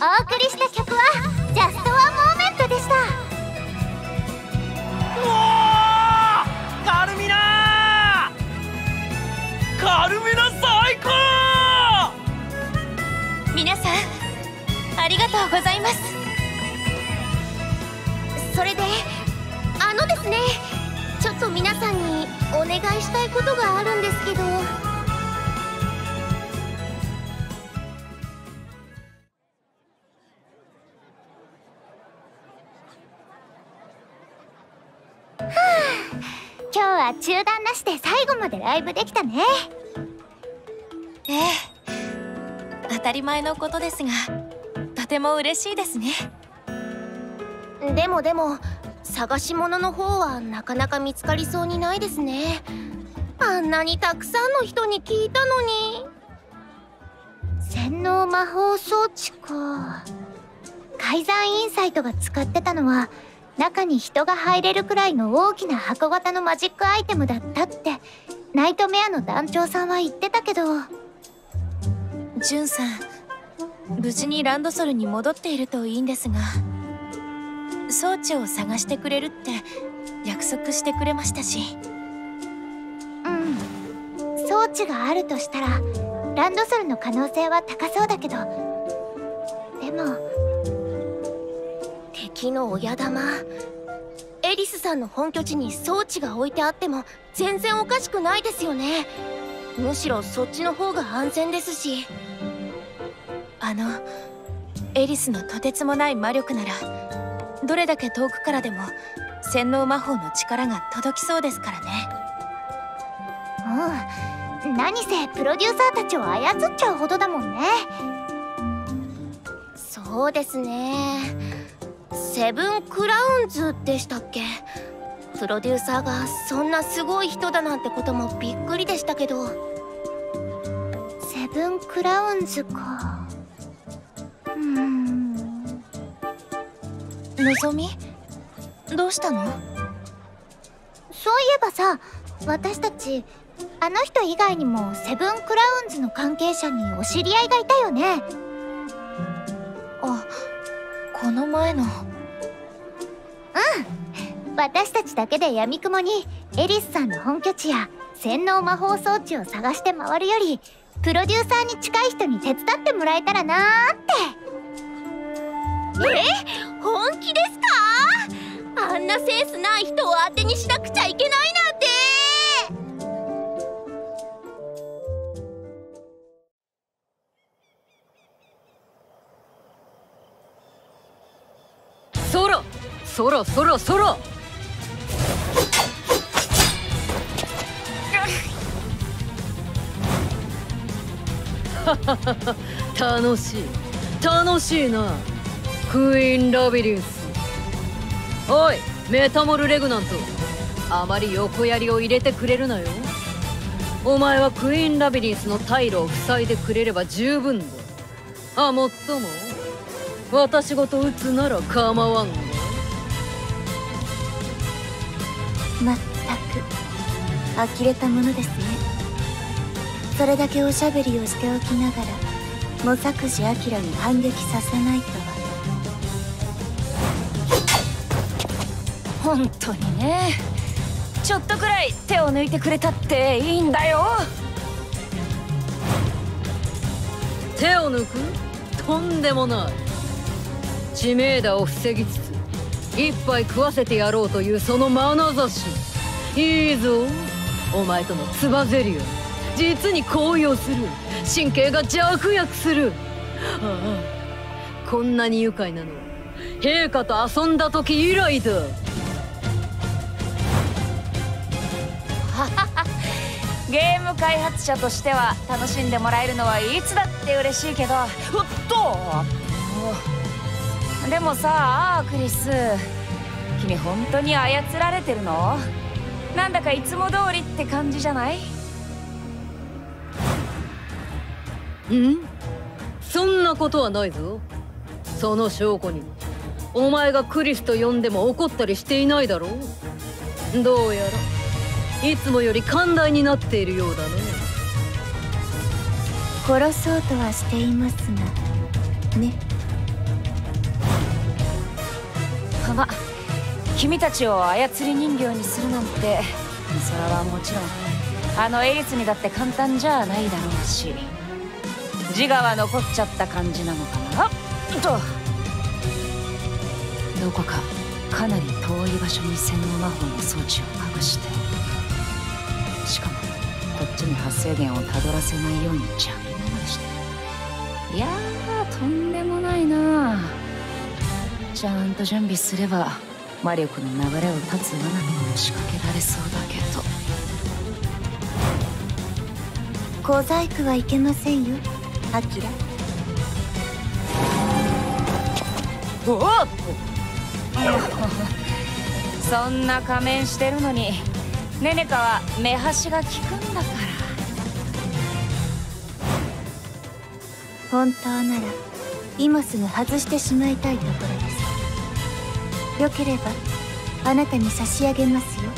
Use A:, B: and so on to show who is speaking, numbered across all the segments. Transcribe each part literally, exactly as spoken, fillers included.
A: お送りした曲は「ジャスト・ワン・モーメント」でした。
B: おー、カルミナーカルミナ最高。
C: 皆さんありがとうございます。
A: それであのですね、ちょっと皆さんにお願いしたいことがあるんですけど。今日は中断なしで最後までライブできたね。
C: ええ、当たり前のことですがとても嬉しいですね。
A: でもでも探し物の方はなかなか見つかりそうにないですね。あんなにたくさんの人に聞いたのに。洗脳魔法装置か。改ざんインサイトが使ってたのは中に人が入れるくらいの大きな箱型のマジックアイテムだったってナイトメアの団長さんは言ってたけど。
C: ジュンさん、無事にランドソルに戻っているといいんですが、装置を探してくれるって約束してくれましたし。
A: うん、装置があるとしたらランドソルの可能性は高そうだけど、でも敵の親玉エリスさんの本拠地に装置が置いてあっても全然おかしくないですよね。むしろそっちの方が安全ですし。
C: あのエリスのとてつもない魔力ならどれだけ遠くからでも洗脳魔法の力が届きそうですからね。
A: うん、何せプロデューサーたちを操っちゃうほどだもんね。そうですね、セブンクラウンズでしたっけ。プロデューサーがそんなすごい人だなんてこともびっくりでしたけど。セブンクラウンズか。うーん。
C: のぞみ、どうしたの？
A: そういえばさ、私たちあの人以外にもセブンクラウンズの関係者にお知り合いがいたよね。
C: あ、この前の。
A: うん、私たちだけで闇雲にエリスさんの本拠地や洗脳魔法装置を探して回るよりプロデューサーに近い人に手伝ってもらえたらなーって。え、本気ですか？あんなセンスない人を当てにしなくちゃいけないなんて。
D: そろそろそろそろ楽しい楽しいな、クイーンラビリンス。おいメタモルレグナント、あまり横槍を入れてくれるなよ。お前はクイーンラビリンスの退路を塞いでくれれば十分だ。あ、もっとも私ごと撃つなら構わんが。
A: まったく呆れたものですね。それだけおしゃべりをしておきながら模索寺アキラに反撃させないとは。
C: 本当にね、ちょっとくらい手を抜いてくれたっていいんだよ。
D: 手を抜く？とんでもない。知名度を防ぎつつ一杯食わせてやろうというその眼差し、いいぞ。お前とのつばぜり合い、実に高揚する。神経が弱躍する。ああ、こんなに愉快なのは陛下と遊んだ時以来だ。
C: ゲーム開発者としては楽しんでもらえるのはいつだって嬉しいけど、おっとでもさあ、クリス、君本当に操られてるの？なんだかいつも通りって感じじゃない？
D: ん？そんなことはないぞ。その証拠にお前がクリスと呼んでも怒ったりしていないだろう。どうやらいつもより寛大になっているようだね。
A: 殺そうとはしていますがね。
E: ま、君たちを操り人形にするなんて、それはもちろんあのエリスにだって簡単じゃないだろうし、自我は残っちゃった感じなのかなと。どこかかなり遠い場所に洗脳魔法の装置を隠して、しかもこっちに発生源をたどらせないように邪魔までして。いやー、とんでもないな。ちゃんと準備すれば魔力の流れを断つ罠とかも仕掛けられそうだけど。
A: 小細工はいけませんよ、アキラ。
E: おおっそんな仮面してるのにネネカは目端が利くんだから。
A: 本当なら今すぐ外してしまいたいところです。よければあなたに差し上げますよ。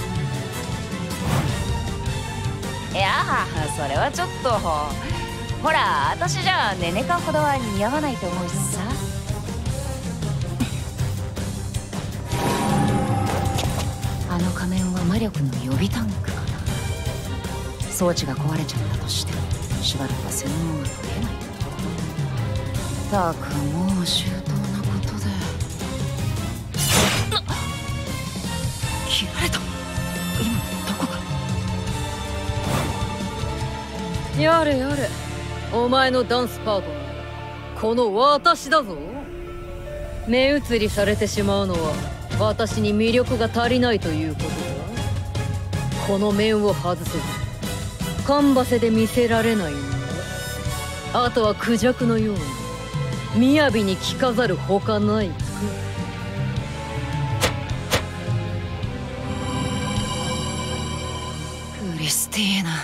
E: いやー、それはちょっとほら、私じゃネネカほどは似合わないと思うしさ。あの仮面は魔力の予備タンクかな。装置が壊れちゃったとしてもしばらくは洗脳が解けない。たくもう周到なことで。切られた。今どこか。
D: やれやれ、お前のダンスパートナー、この私だぞ。目移りされてしまうのは私に魅力が足りないということだ。この面を外せずカンバセで見せられないんだ。あとはクジャクのように雅に着飾るほかないか。
E: クリスティーナ。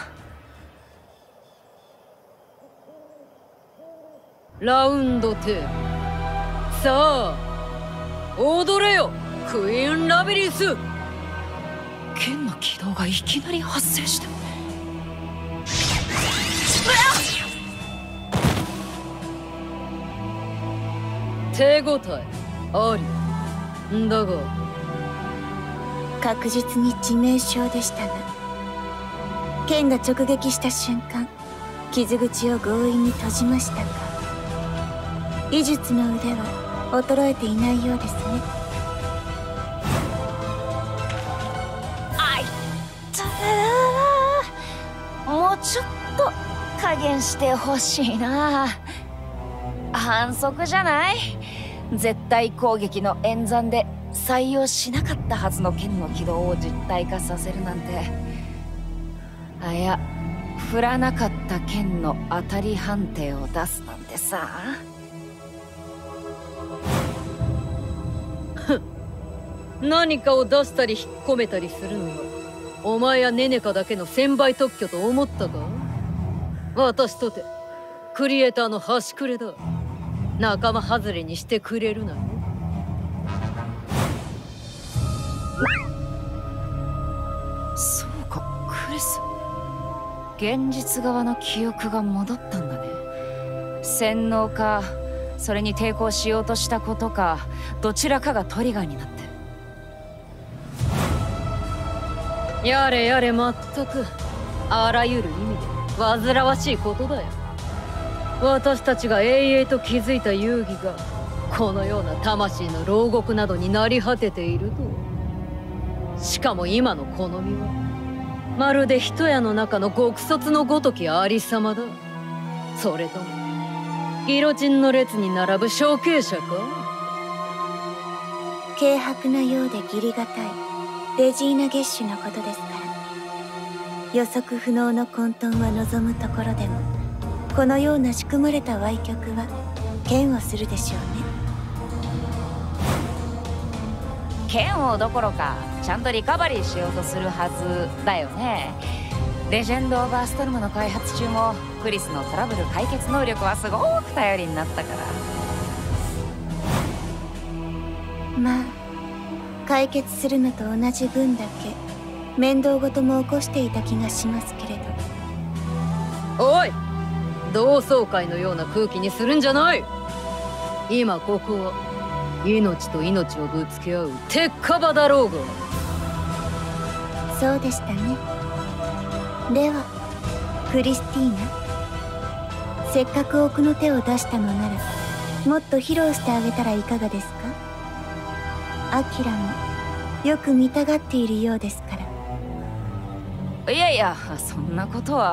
D: ラウンドテール、さあ踊れよクイーンラビリンス。
E: 剣の軌道がいきなり発生した。
D: 手応えありんだが、
A: 確実に致命傷でしたが、剣が直撃した瞬間傷口を強引に閉じましたか。医術の腕は衰えていないようですね。
E: あいったー、もうちょっと加減してほしいな。反則じゃない？絶対攻撃の演算で採用しなかったはずの剣の軌道を実体化させるなんて。あ、いや、振らなかった剣の当たり判定を出すなんてさ。
D: 何かを出したり引っ込めたりするのがお前やネネカだけの専売特許と思ったか。私とてクリエイターの端くれだ。仲間外れにしてくれるなよ。
E: そうか、クリス。現実側の記憶が戻ったんだね。洗脳か、それに抵抗しようとしたことか、どちらかがトリガーになってる。
D: やれやれ、まったくあらゆる意味で煩わしいことだよ。私たちが永遠と築いた遊戯がこのような魂の牢獄などになり果てていると。しかも今のこの身はまるで一夜の中の極卒のごときありさまだ。それともギロチンの列に並ぶ処刑者か。
A: 軽薄なようで義理がたいレジーナ・ゲッシュのことですから。予測不能の混沌は望むところでも、このような仕組まれた歪曲は嫌悪するでしょうね。
E: 嫌悪どころかちゃんとリカバリーしようとするはずだよね。レジェンド・オーバーストルムの開発中もクリスのトラブル解決能力はすごく頼りになったから。
A: まあ解決するのと同じ分だけ面倒事も起こしていた気がしますけれど。
D: おい、同窓会のような空気にするんじゃない。今ここは命と命をぶつけ合う鉄火場だろうが。
A: そうでしたね。ではクリスティーナ、せっかく奥の手を出したのならもっと披露してあげたらいかがですか。アキラもよく見たがっているようですから。
E: いやいや、そんなことは。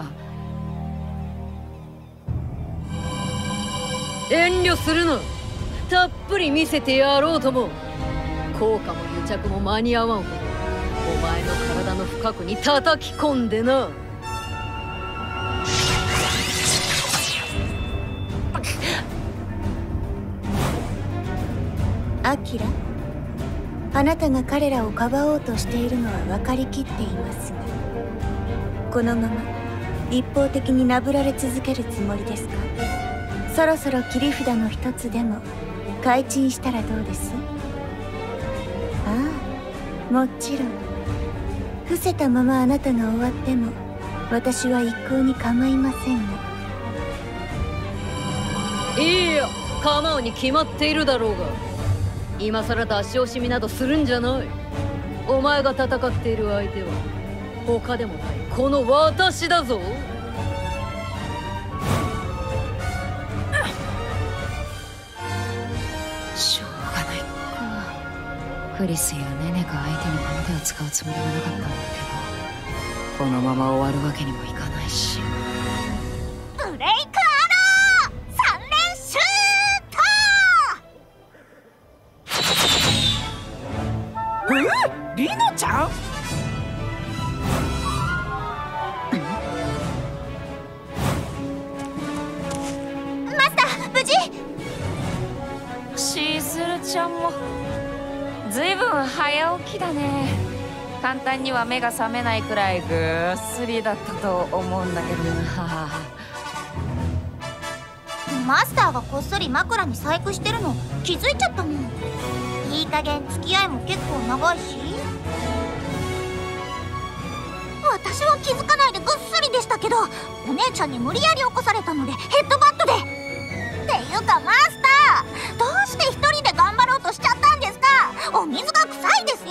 D: 遠慮するな。たっぷり見せてやろうとも。効果も癒着も間に合わんほどお前の体の深くに叩き込んでな。
A: アキラ、あなたが彼らをかばおうとしているのは分かりきっていますが、このまま一方的になぶられ続けるつもりですか。そろそろ切り札の一つでも開陳したらどうです。ああ、もちろん伏せたままあなたが終わっても私は一向に構いませんが。
D: いいや、構うに決まっているだろうが。今さら出し惜しみなどするんじゃない。お前が戦っている相手は他でもないこの私だぞ。
E: しょうがないか。クリスやネネが相手にこの手を使うつもりはなかったんだけど、このまま終わるわけにもいかないし。
A: ブレイクアローさん連シュート。
B: え、リノちゃん？
A: マスター、無事？
E: シースルちゃんもずいぶん早起きだね。簡単には目が覚めないくらいぐっすりだったと思うんだけどな。
A: マスターがこっそり枕に細工してるの気づいちゃったもん。いい加減付き合いも結構長いし。私は気づかないでぐっすりでしたけど、お姉ちゃんに無理やり起こされたのでヘッドバットで。っていうかマスター、どうして一人で頑張ろうとしちゃったんですか。お水が臭いですよ。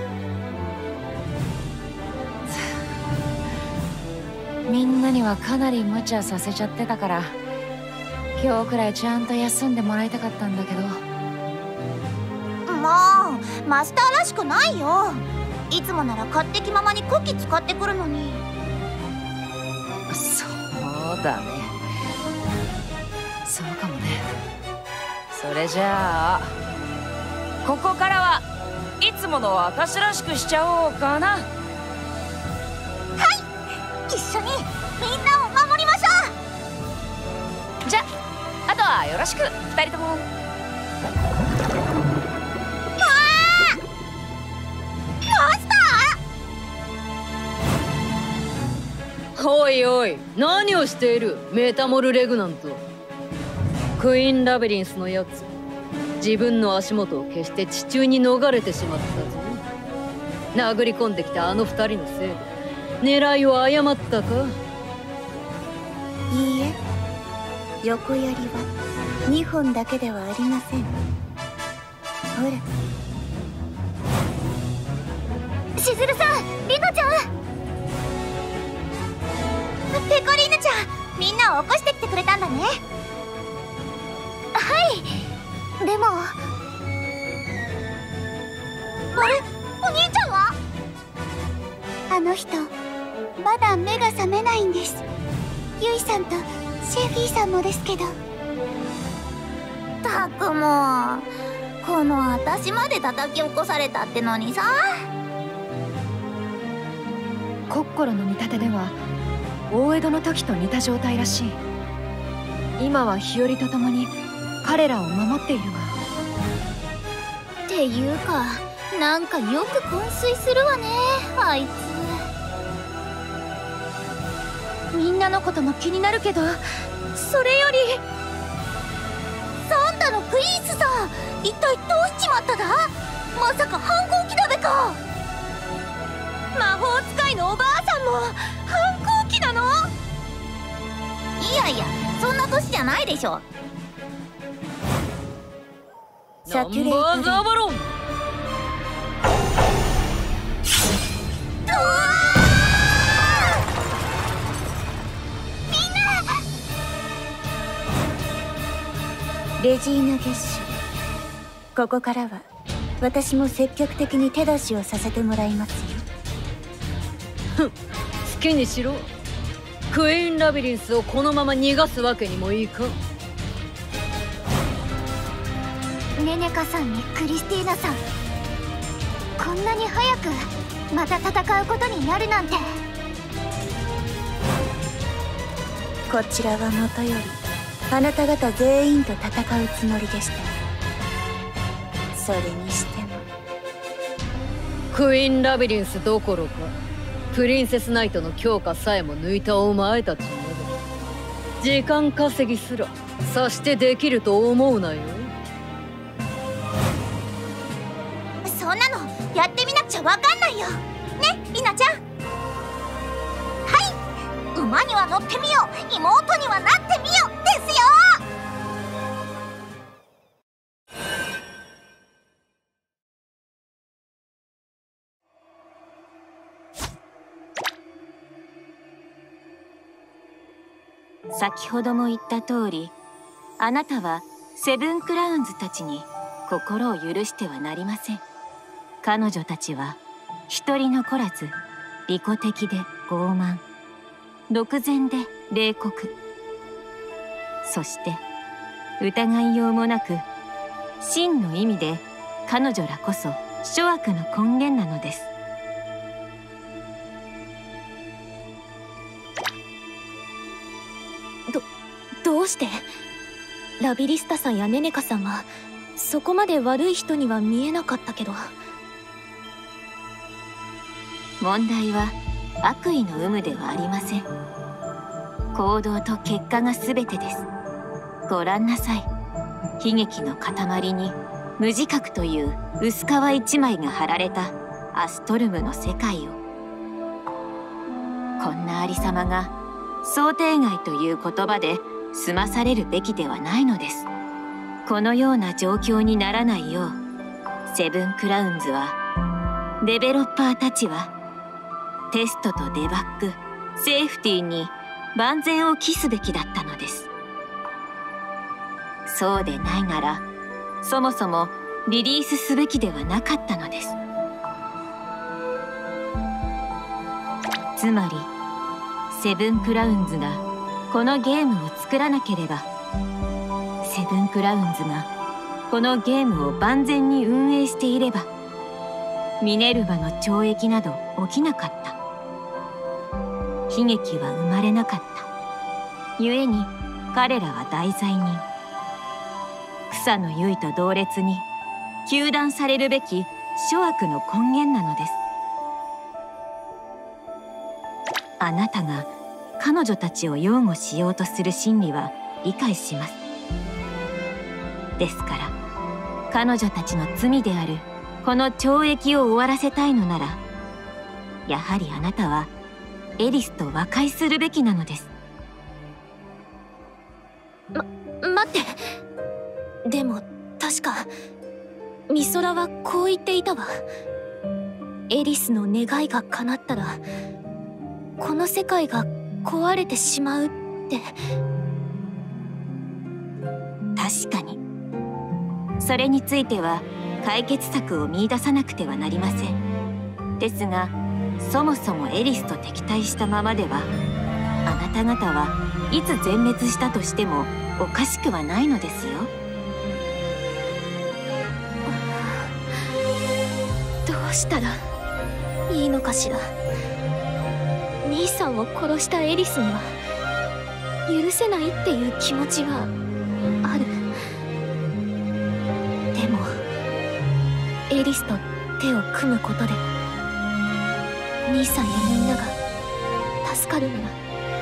E: みんなにはかなり無茶させちゃってたから、今日くらいちゃんと休んでもらいたかったんだけど。
A: もうマスターらしくないよ。いつもなら勝手気ままにコキ使ってくるのに。
E: そうだね、そうかもね。それじゃあここからはいつもの私らしくしちゃおうかな。
A: はい、一緒にみんなを守りましょ
E: う。じゃああとはよろしくふたりとも。
D: おいおい、何をしているメタモルレグナント。クイーンラビリンスのやつ、自分の足元を消して地中に逃れてしまったぞ。殴り込んできたあの二人のせいで狙いを誤ったか。
A: いいえ、横槍はにほんだけではありません。ほら、しずるさん、リノちゃん、ペコリーヌちゃん、みんなを起こしてきてくれたんだね。はい、でもあれ、お兄ちゃんは？あの人まだ目が覚めないんです。ユイさんとシェフィーさんもですけど。たくもう、この私まで叩き起こされたってのにさ。
C: コッコロの見立てでは大江戸の時と似た状態らしい。今は日和と共に彼らを守っているが。
A: っていうか、なんかよく昏睡するわね、あいつ。みんなのことも気になるけど、それよりサンタのクイースさん、一体どうしちまっただ。まさか反抗期だべか。魔法使いのおばあさんも反抗期なの？いやいや、そんな年じゃないでしょ。
C: サキュレーター
D: ナンバーザバロン。
F: レジーナ月種、ここからは私も積極的に手出しをさせてもらいますよ。
D: ふん、好きにしろ。クイーンラビリンスをこのまま逃がすわけにもいかん。
A: ネネカさんにクリスティーナさん、こんなに早くまた戦うことになるなんて。
F: こちらはもとよりあなた方全員と戦うつもりでした。それにしても
D: クイーンラビリンスどころかプリンセスナイトの強化さえも抜いたお前たちなど、時間稼ぎすらさしてできると思うなよ。
A: そんなのやってみなくちゃわかんないよね、リナちゃん。はい、馬には乗ってみよう、妹にはなってみようですよ。
F: 先ほども言った通り、あなたはセブンクラウンズたちに心を許してはなりません。彼女たちは一人残らず利己的で傲慢、独善で冷酷、そして疑いようもなく真の意味で彼女らこそ諸悪の根源なのです。
C: ど、どうしてラビリスタさんやネネカさんはそこまで悪い人には見えなかったけど。
F: 問題は悪意の有無ではありません。行動と結果が全てです。ご覧なさい。悲劇の塊に無自覚という薄皮一枚が貼られたアストルムの世界を。こんなありさまが想定外という言葉で済まされるべきではないのです。このような状況にならないよう、セブンクラウンズは、デベロッパーたちはテストとデバッグ、セーフティーに万全を期すべきだったのです。そうでないなら、そもそもリリースすべきではなかったのです。つまり、セブンクラウンズがこのゲームを作らなければ、セブンクラウンズがこのゲームを万全に運営していれば、ミネルヴァの懲役など起きなかった。悲劇は生まれなかった。故に彼らは大罪人。草の結と同列に糾弾されるべき諸悪の根源なのです。あなたが彼女たちを擁護しようとする心理は理解します。ですから、彼女たちの罪であるこの懲役を終わらせたいのなら、やはりあなたはエリスと和解するべきなのです。
C: ま、待って。でも確かミソラはこう言っていたわ。エリスの願いが叶ったらこの世界が壊れてしまうって。
F: 確かに。それについては解決策を見出さなくてはなりません。ですが、そもそもエリスと敵対したままでは、あなた方はいつ全滅したとしてもおかしくはないのですよ。
C: どうしたらいいのかしら。兄さんを殺したエリスには許せないっていう気持ちはある。でもエリスと手を組むことで兄さんやみんなが助かるなら、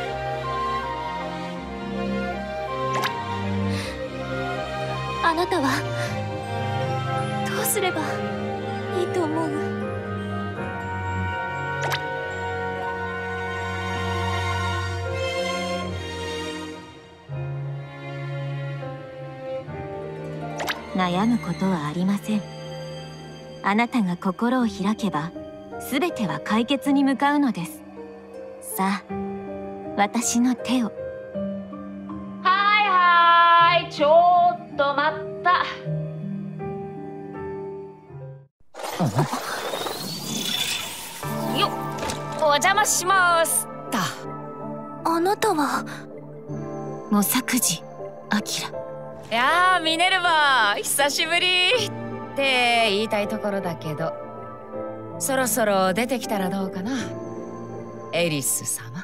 C: あなたはどうすればいいと思う？
F: 悩むことはありません。あなたが心を開けば全ては解決に向かうのです。さあ、私の手を。
E: はいはい、ちょっと待った。よっ、お邪魔しますだ。
A: あなたは
F: モサクジアキラ。
E: いやー、ミネルヴァ久しぶりって言いたいところだけど、そろそろ出てきたらどうかな、エリス様。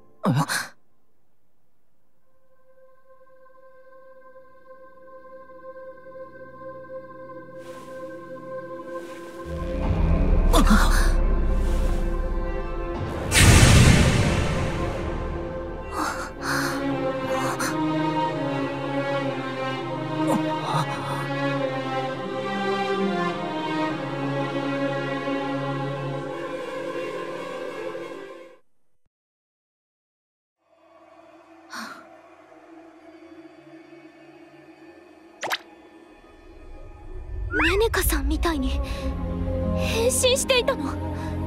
A: ネネカさんみたいに変身していたの？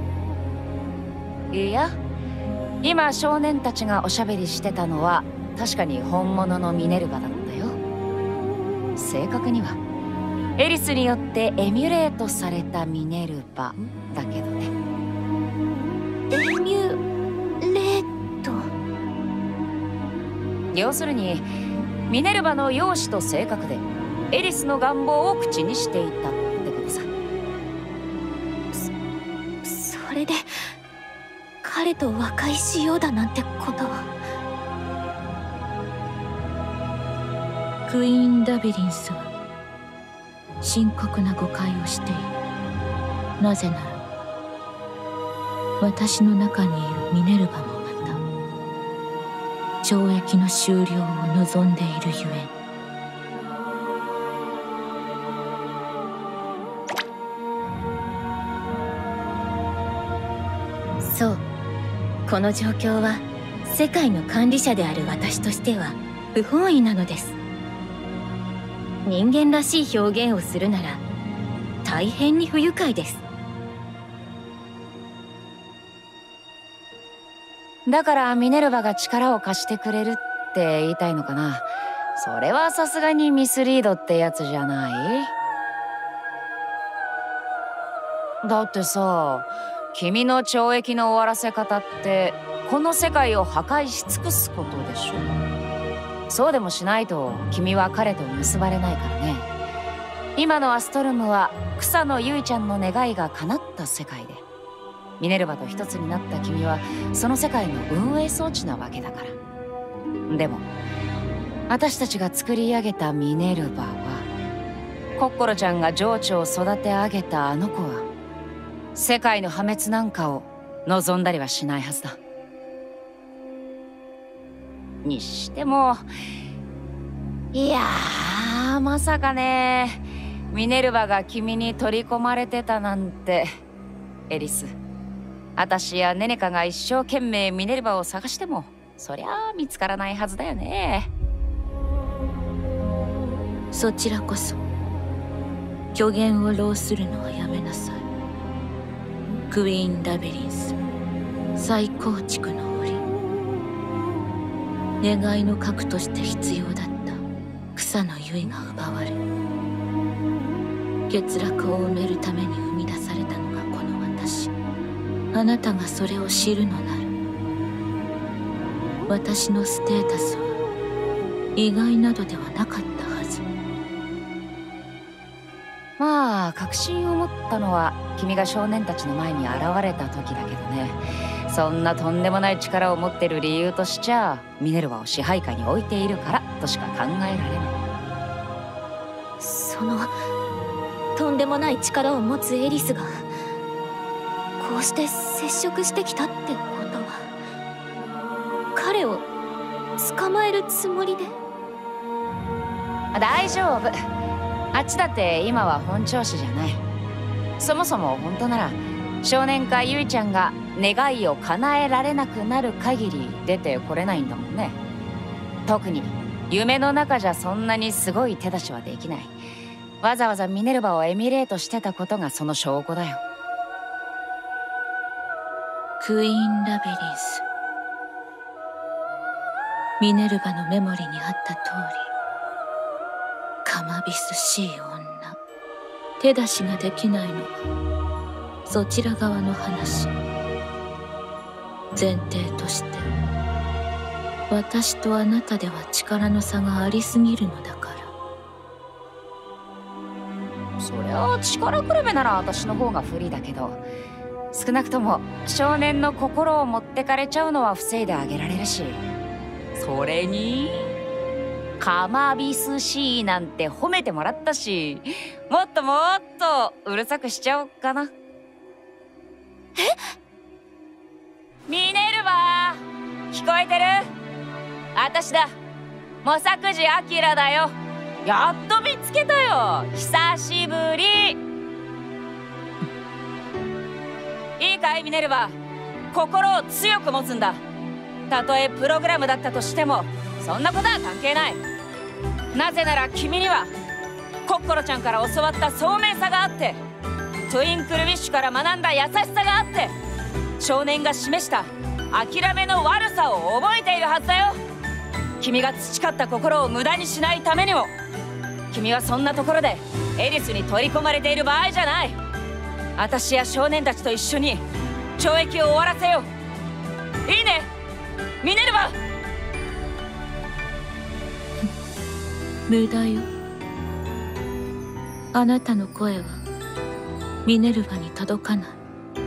E: いや、今少年たちがおしゃべりしてたのは確かに本物のミネルヴァだったよ。正確にはエリスによってエミュレートされたミネルヴァだけどね。
A: エミュレート。
E: 要するにミネルヴァの容姿と性格でエリスの願望を口にしていたってことさ。
A: そ、それで彼と和解しようだなんてことは。
C: クイーン・ラビリンスは深刻な誤解をしている。なぜなら私の中にいるミネルヴァもまた懲役の終了を望んでいるゆえ。
F: そう、この状況は世界の管理者である私としては不本意なのです。人間らしい表現をするなら大変に不愉快です。
E: だからミネルヴァが力を貸してくれるって言いたいのかな。それはさすがにミスリードってやつじゃない？だってさ、君の懲役の終わらせ方ってこの世界を破壊し尽くすことでしょ。そうでもしないと君は彼と結ばれないからね。今のアストルムは草野ゆいちゃんの願いが叶った世界で、ミネルヴァと一つになった君はその世界の運営装置なわけだから。でも私たちが作り上げたミネルヴァは、コッコロちゃんが情緒を育て上げたあの子は世界の破滅なんかを望んだりはしないはずだ。にしても、いやー、まさかね、ミネルヴァが君に取り込まれてたなんて。エリス、私やネネカが一生懸命ミネルヴァを探してもそりゃあ見つからないはずだよね。
C: そちらこそ虚言を浪するのはやめなさい。クイーン・ラビリンス再構築の折、願いの核として必要だった草の結が奪われ、欠落を埋めるために生み出されたのがこの私。あなたがそれを知るのなら、私のステータスは意外などではなかったはず。
E: まあ確信を持ったのは君が少年たちの前に現れた時だけどね。そんなとんでもない力を持ってる理由としちゃ、ミネルヴァを支配下に置いているからとしか考えられない。
A: そのとんでもない力を持つエリスがこうして接触してきたってことは、彼を捕まえるつもりで？
E: 大丈夫、あっちだって今は本調子じゃない。そもそも本当なら少年かゆいちゃんが願いを叶えられなくなる限り出てこれないんだもんね。特に夢の中じゃそんなにすごい手出しはできない。 わざわざミネルヴァをエミュレートしてたことがその証拠だよ。
C: クイーン・ラビリンス。ミネルヴァのメモリにあった通り、カマビスしい女、手出しができないのはそちら側の話。前提として私とあなたでは力の差がありすぎるのだから。
E: そりゃあ力比べなら私の方が不利だけど、少なくとも少年の心を持ってかれちゃうのは防いであげられるし、それにカマビスシーなんて褒めてもらったし、もっともっとうるさくしちゃおうかな。え？ミネルヴァ、聞こえてる？私だ、モサクジアキラだよ。やっと見つけたよ、久しぶり。いいかいミネルヴァ、心を強く持つんだ。たとえプログラムだったとしてもそんなことは関係ない。なぜなら君にはコッコロちゃんから教わった聡明さがあって、トゥインクルウィッシュから学んだ優しさがあって、少年が示した諦めの悪さを覚えているはずだよ。君が培った心を無駄にしないためにも。君はそんなところでエリスに取り込まれている場合じゃない。私や少年たちと一緒に懲役を終わらせよう。いいねミネルヴァ。
C: 無駄よ。あなたの声はミネルヴァに届かない。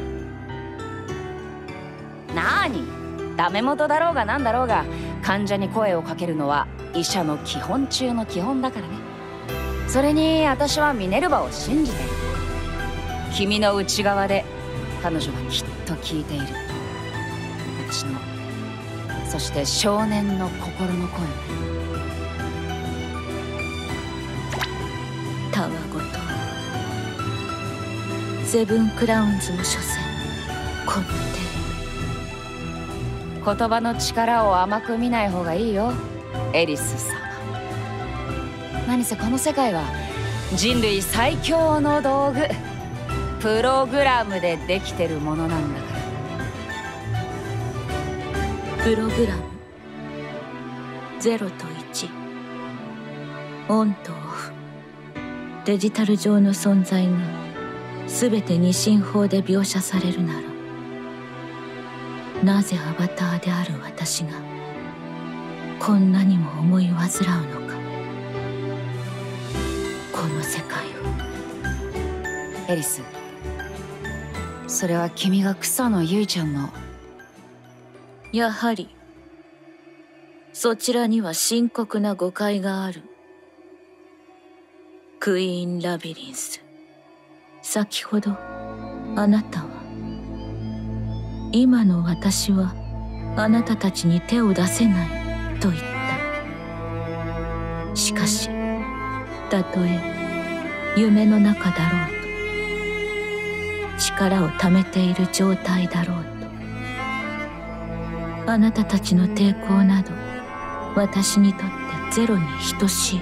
E: なーに、ダメ元だろうがなんだろうが、患者に声をかけるのは医者の基本中の基本だからね。それに私はミネルヴァを信じてる。君の内側で彼女はきっと聞いている。私の、そして少年の心の声。
C: たわごとセブンクラウンズも所詮この
E: 手。言葉の力を甘く見ない方がいいよ、エリス様。何せこの世界は人類最強の道具、プログラムでできてるものなんだから。
C: プログラムゼロといち、オンとオフ、デジタル上の存在が全て二進法で描写されるなら、なぜアバターである私がこんなにも思い煩うのか。この世界を。
E: エリス、それは君が草野ゆいちゃんの。
C: やはりそちらには深刻な誤解がある。クイーン・ラビリンス、先ほどあなたは今の私はあなたたちに手を出せないと言った。しかしたとえ夢の中だろうと、力をためている状態だろうと、あなたたちの抵抗など私にとってゼロに等しい。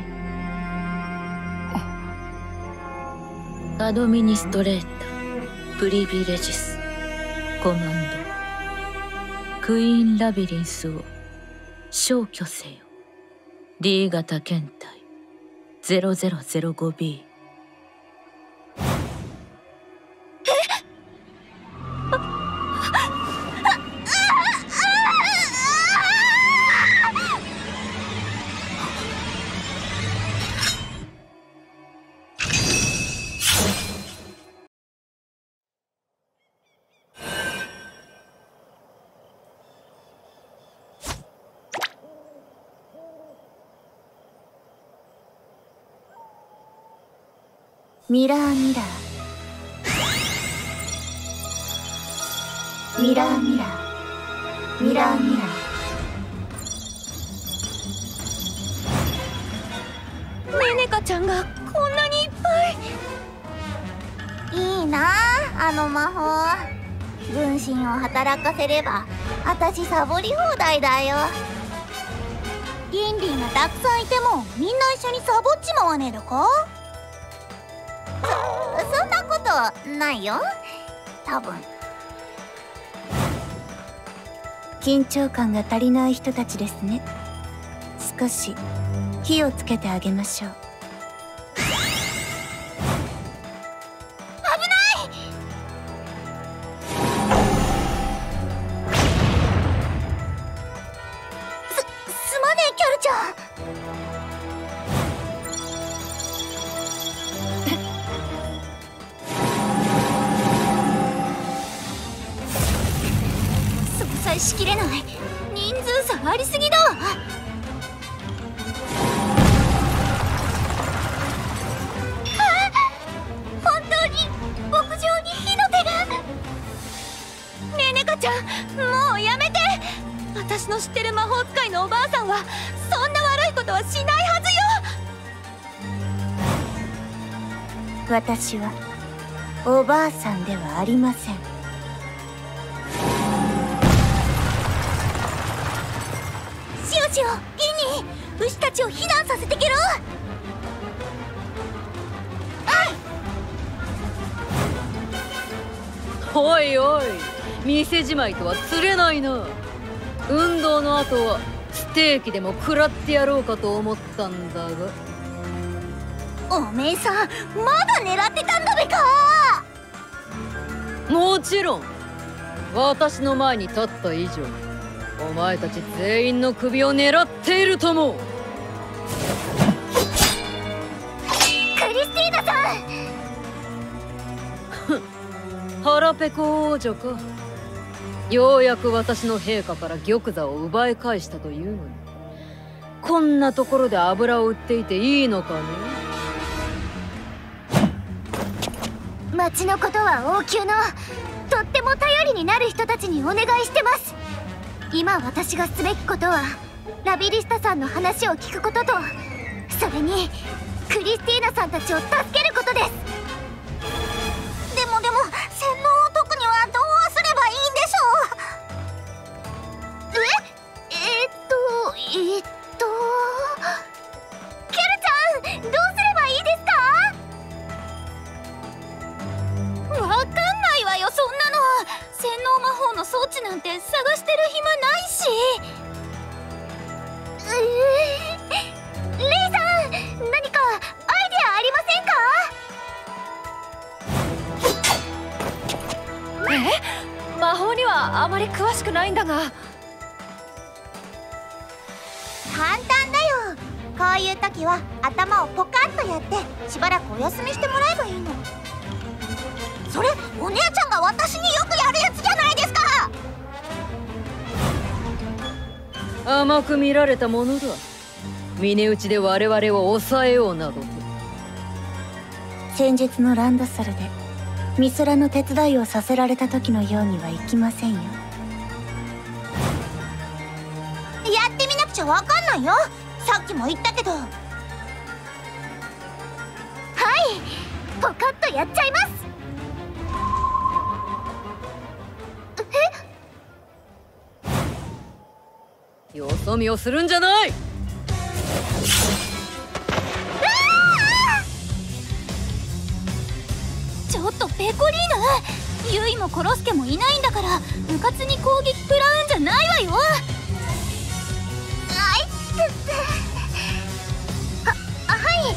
C: アドミニストレータープリビレジスコマンド、クイーン・ラビリンスを消去せよ。 D 型検体 ゼロゼロゼロごビー。
A: ミラーミラーミラーミラーミラーミラー。ネネカちゃんがこんなにいっぱい。いいなあ、あの魔法。分身を働かせればあたしサボり放題だよ。リンリンがたくさんいてもみんな一緒にサボっちまわねえだか。 ことないよ、多分。
G: 緊張感が足りない人たちですね。少し火をつけてあげましょう。
A: しきれない。人数差ありすぎだわ。本当に牧場に火の手が。ねえねかちゃん、もうやめて。私の知ってる魔法使いのおばあさんはそんな悪いことはしないはずよ。
G: 私はおばあさんではありません。
A: シオ、ギニー、牛たちを避難させてけろ。
D: おいおい、店じまいとは釣れないな。運動の後はステーキでも食らってやろうかと思ったんだが。
A: おめえさん、まだ狙ってたんだべか。
D: もちろん私の前に立った以上、お前たち全員の首を狙っているとも。
A: クリスティーナさん
D: 腹ペコ王女か。ようやく私の陛下から玉座を奪い返したというのに、こんなところで油を売っていていいのかね。
A: 町のことは王宮のとっても頼りになる人たちにお願いしてます。今私がすべきことはラビリスタさんの話を聞くことと、それにクリスティーナさんたちを助けることです。でもでも洗脳を解くにはどうすればいいんでしょう。ええー、っとえー、っとキャルちゃん、どうすればいいですか？わかんないわよ、そんなの。洗脳魔法の装置なんて探してる暇ないし。うーレイさん、何かアイデアありませんか？
C: え？魔法にはあまり詳しくないんだが。
A: 簡単だよ。こういう時は頭をポカッとやってしばらくお休みしてもらえばいいの。それお姉ちゃんが私によくやるやつじゃないですか。
D: 甘く見られたものだ。峰打ちで我々を抑えようなどと。
G: 先日のランドソルでミソラの手伝いをさせられた時のようにはいきませんよ。
A: やってみなくちゃわかんないよ。さっきも言ったけど。はい、ポカッとやっちゃいます。
D: よそ見をするんじゃない。
A: ちょっとペコリーヌ、ユイもコロスケもいないんだからうかつに攻撃食らうんじゃないわよ。あいつつは、はい。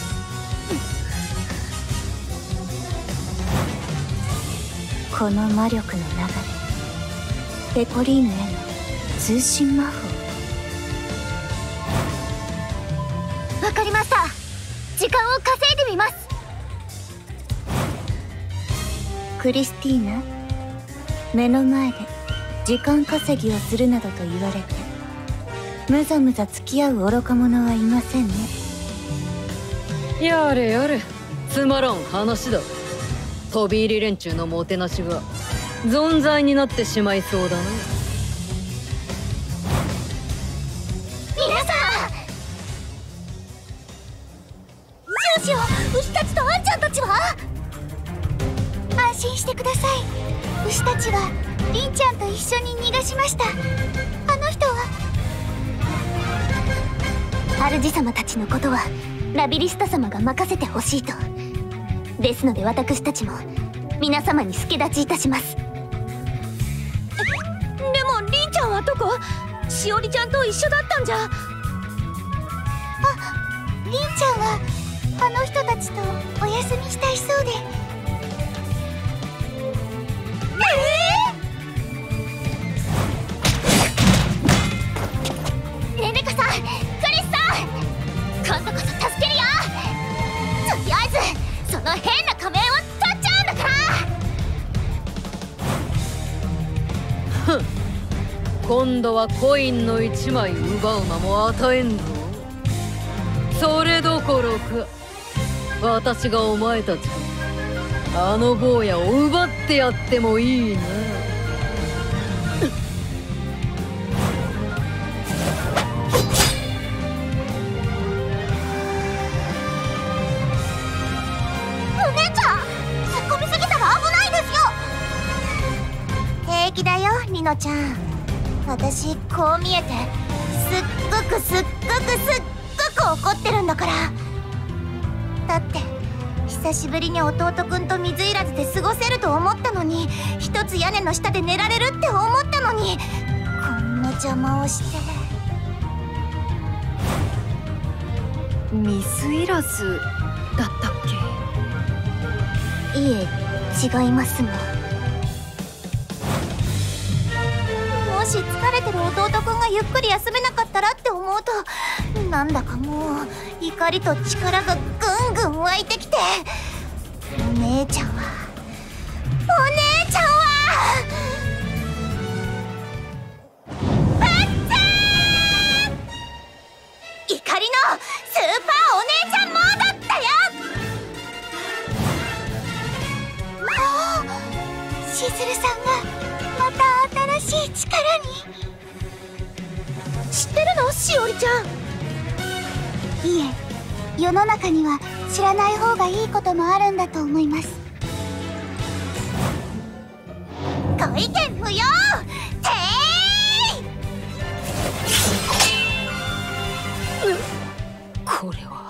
G: この魔力の流れ、ペコリーヌへの通信魔法。
A: わかりました。時間を稼いでみます。
G: クリスティーナ、目の前で時間稼ぎをするなどと言われてむざむざ付き合う愚か者はいませんね。
D: やれやれ、つまらん話だ。飛び入り連中のもてなしが存在になってしまいそうだな。
A: 皆さん、シオシオ、牛たちとアンちゃんたちは？安心してください。牛たちはリンちゃんと一緒に逃がしました。あの人は主様たちのことはラビリスタ様が任せてほしいと。
G: ですので私たちも皆様に助立ちいたします。
C: でもりんちゃんはどこ？しおりちゃんと一緒だったんじゃ。あ、
G: りんちゃんはあの人たちとお休みしたいそうで。えー、レネカさん、クリスさん、今度こそ助けるよ。とりあえずその変な仮面を取っちゃうんだから。
D: ふん、今度はコインの一枚奪う間も与えんぞ。それどころか私がお前たちからあの坊やを奪ってやってもいいな。
G: お姉ちゃん、突っ込みすぎたら危ないですよ。平気だよ、リノちゃん。私こう見えてすっごくすっごくすっごく怒ってるんだから。だって久しぶりに弟くんと水入らずで過ごせると思ったのに、一つ屋根の下で寝られるって思ったのに、こんな邪魔をして。
C: 水入らずだったっ
G: け？いえ、違いますが。もし疲れてる弟くんがゆっくり休めなかったらって思うと、なんだかもう怒りと力がぐんぐん湧いてきて。お姉ちゃんはお姉ちゃんはバッツー！怒りのスーパーお姉ちゃんモードだよ。ああ、しずるさんがまた新しい力に。知ってるの、しおりちゃん？いえ、世の中には知らない方がいいこともあるんだと思います。ご意見無用。てーい！
D: これは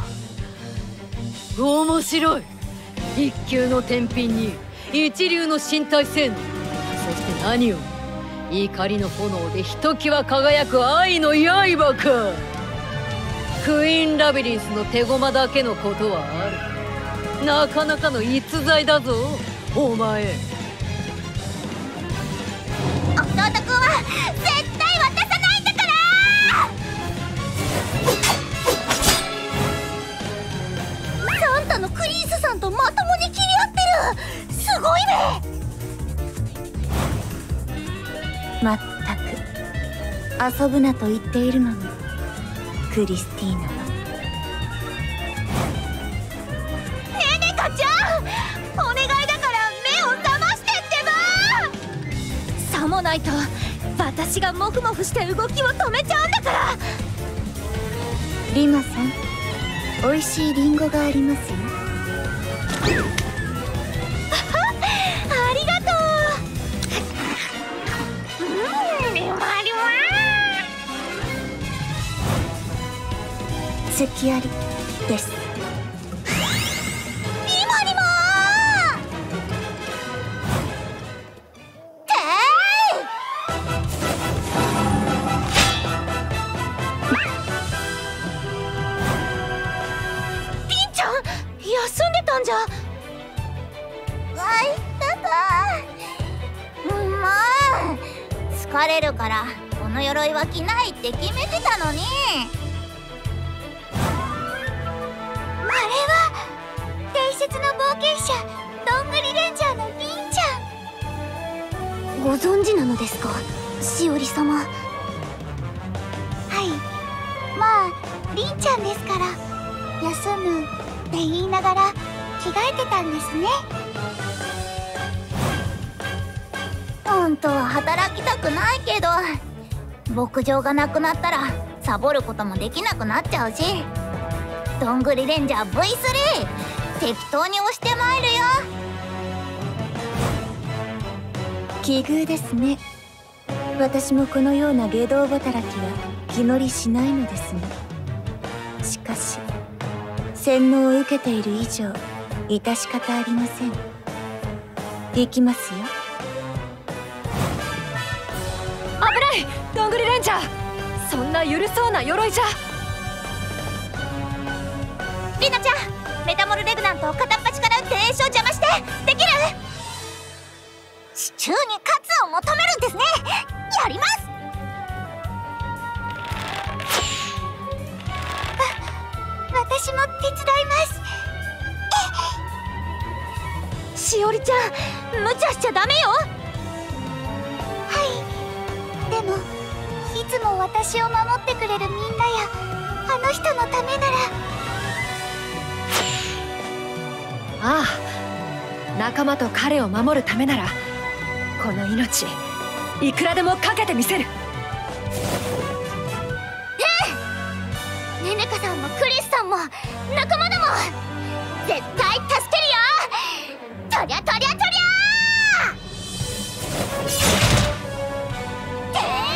D: 面白い。一級の天品に一流の身体性能、そして何より怒りの炎でひときわ輝く愛の刃か。クイーンラビリンスの手駒だけのことはある。なかなかの逸材だぞお前。
G: 弟くんは絶対渡さないんだから。サンタのクリースさんとまともに切り合ってる。すごいね。まったく遊ぶなと言っているのに、クリスティーナは。ネネカちゃん、お願いだから目を覚ましてってば。
C: さもないと私がモフモフして動きを止めちゃうんだから。
G: リマさん、美味しいリンゴがありますよ。ありがとう。うん、リマリマ月ありです。リマリマてーい！りんちゃん、休んでたんじゃ。あいたた。うん、まあ疲れるからこの鎧は着ないって決めてたのに。あれは伝説の冒険者どんぐりレンジャーのりんちゃん。ご存知なのですか、しおり様。はい、まありんちゃんですから休むって言いながら着替えてたんですね。本当は働きたくないけど、牧場がなくなったらサボることもできなくなっちゃうし、どんぐりレンジャー ブイスリー 適当に押してまいるよ。奇遇ですね。私もこのような下道働きは気乗りしないのですが、しかし洗脳を受けている以上致し方ありません。行きますよ。
C: 危ないどんぐりレンジャー、そんな緩そうな鎧じゃ。
A: リナちゃん、メタモルレグナントを片っ端から撃って炎症邪魔してできる？
G: 地中に喝を求めるんですね。やります。私も手伝います。
A: しおりちゃん、無茶しちゃダメよ。
G: はい、でもいつも私を守ってくれるみんなやあの人のためなら。
C: ああ、仲間と彼を守るためならこの命いくらでもかけてみせる。
G: ネネカさんもクリスさんも仲間だもん。絶対助けるよ。とりゃとりゃとりゃー。て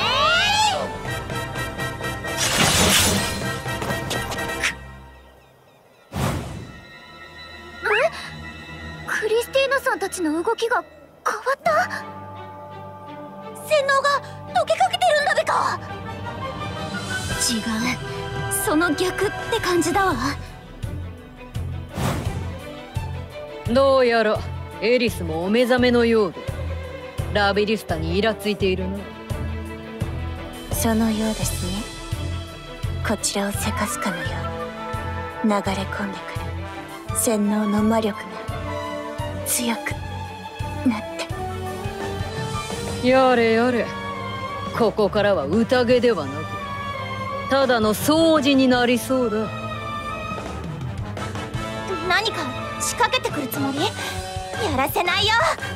G: ー。え？クリスティーナさんたちの動きが変わった。洗脳が溶けかけてるんだべか。違う、その逆って感じだわ。
D: どうやらエリスもお目覚めのようでラビリスタにイラついているな。
G: そのようですね。こちらをせかすかのように流れ込んでくる洗脳の魔力が強くなって。
D: やれやれ、ここからは宴ではなくただの掃除になりそうだ。
A: 何か仕掛けてくるつもり？やらせないよ。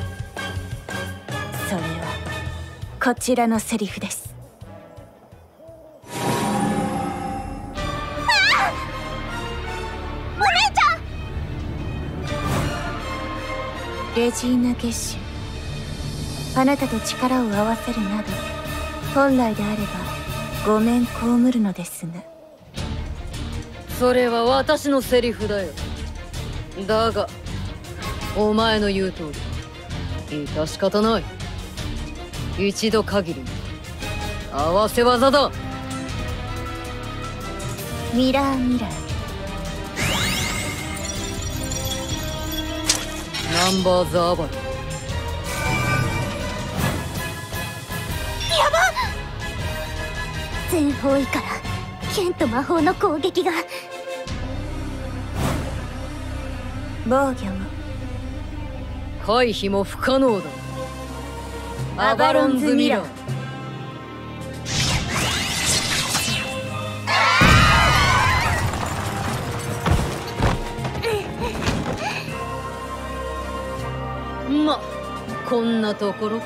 G: それはこちらのセリフです。
A: お姉ちゃん！
G: レジーナ・ゲッシュ、あなたと力を合わせるなど本来であればごめん被るのですが。
D: それは私のセリフだよ。だがお前の言う通り致し方ない。一度限りの合わせ技だ。
G: ミラーミラー。
D: ナンバーザーバル。
G: やばっ。全方位から剣と魔法の攻撃が。防御も
D: 回避も不可能だ。アバロンズミラー。ま、こんなところか。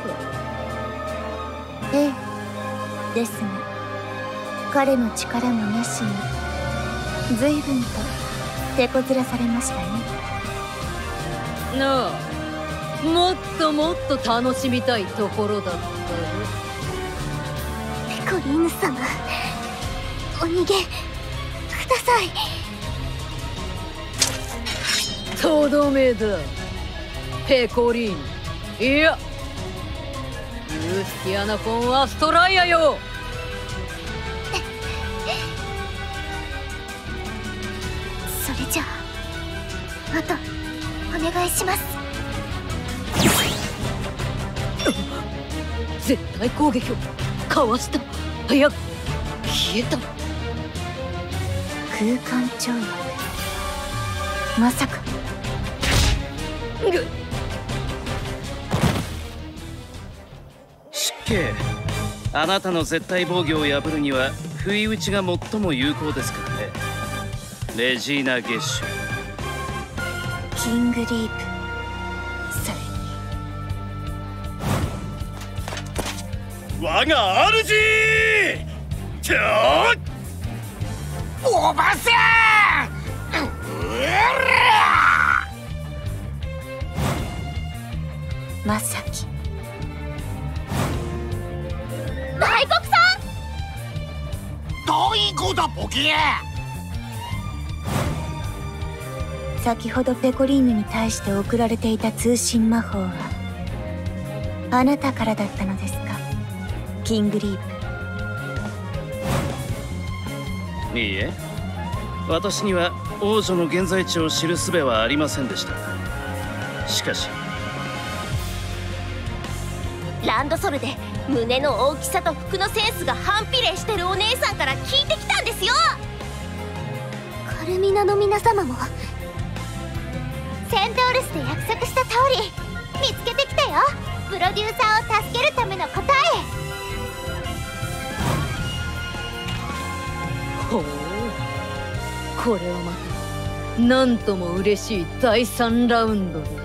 G: ええ、ですが彼の力もなしに随分と手こずらされましたね。
D: なあ、もっともっと楽しみたいところだったぞ。
G: ペコリーヌ様、お逃げください。
D: とどめだ、ペコリーヌ。いや、ユースティアナ・フォン・アストライアよ。
G: それじゃああとお願いします。
D: 絶対攻撃をかわした。いや、消えた。
G: 空間跳躍、まさか。
D: ぐ
B: 失敬。あなたの絶対防御を破るには不意打ちが最も有効ですからね。レジーナ・ゲッシュ。
G: キングリープ、それ
B: に我が主ちょっおばさん。
G: まさき。
A: 大黒さん。
B: どういうことだボケ。
G: 先ほどペコリーヌに対して送られていた通信魔法はあなたからだったのですか、キングリー
B: プ。いいえ、私には王女の現在地を知る術はありませんでした。しかし
A: ランドソルで胸の大きさと服のセンスが反比例してるお姉さんから聞いてきたんですよ。
G: カルミナの皆様もセントウルスで約束した通り見つけてきたよ。プロデューサーを助けるための答え。
D: ほう、これはまたなんとも嬉しいだいさんラウンドだ。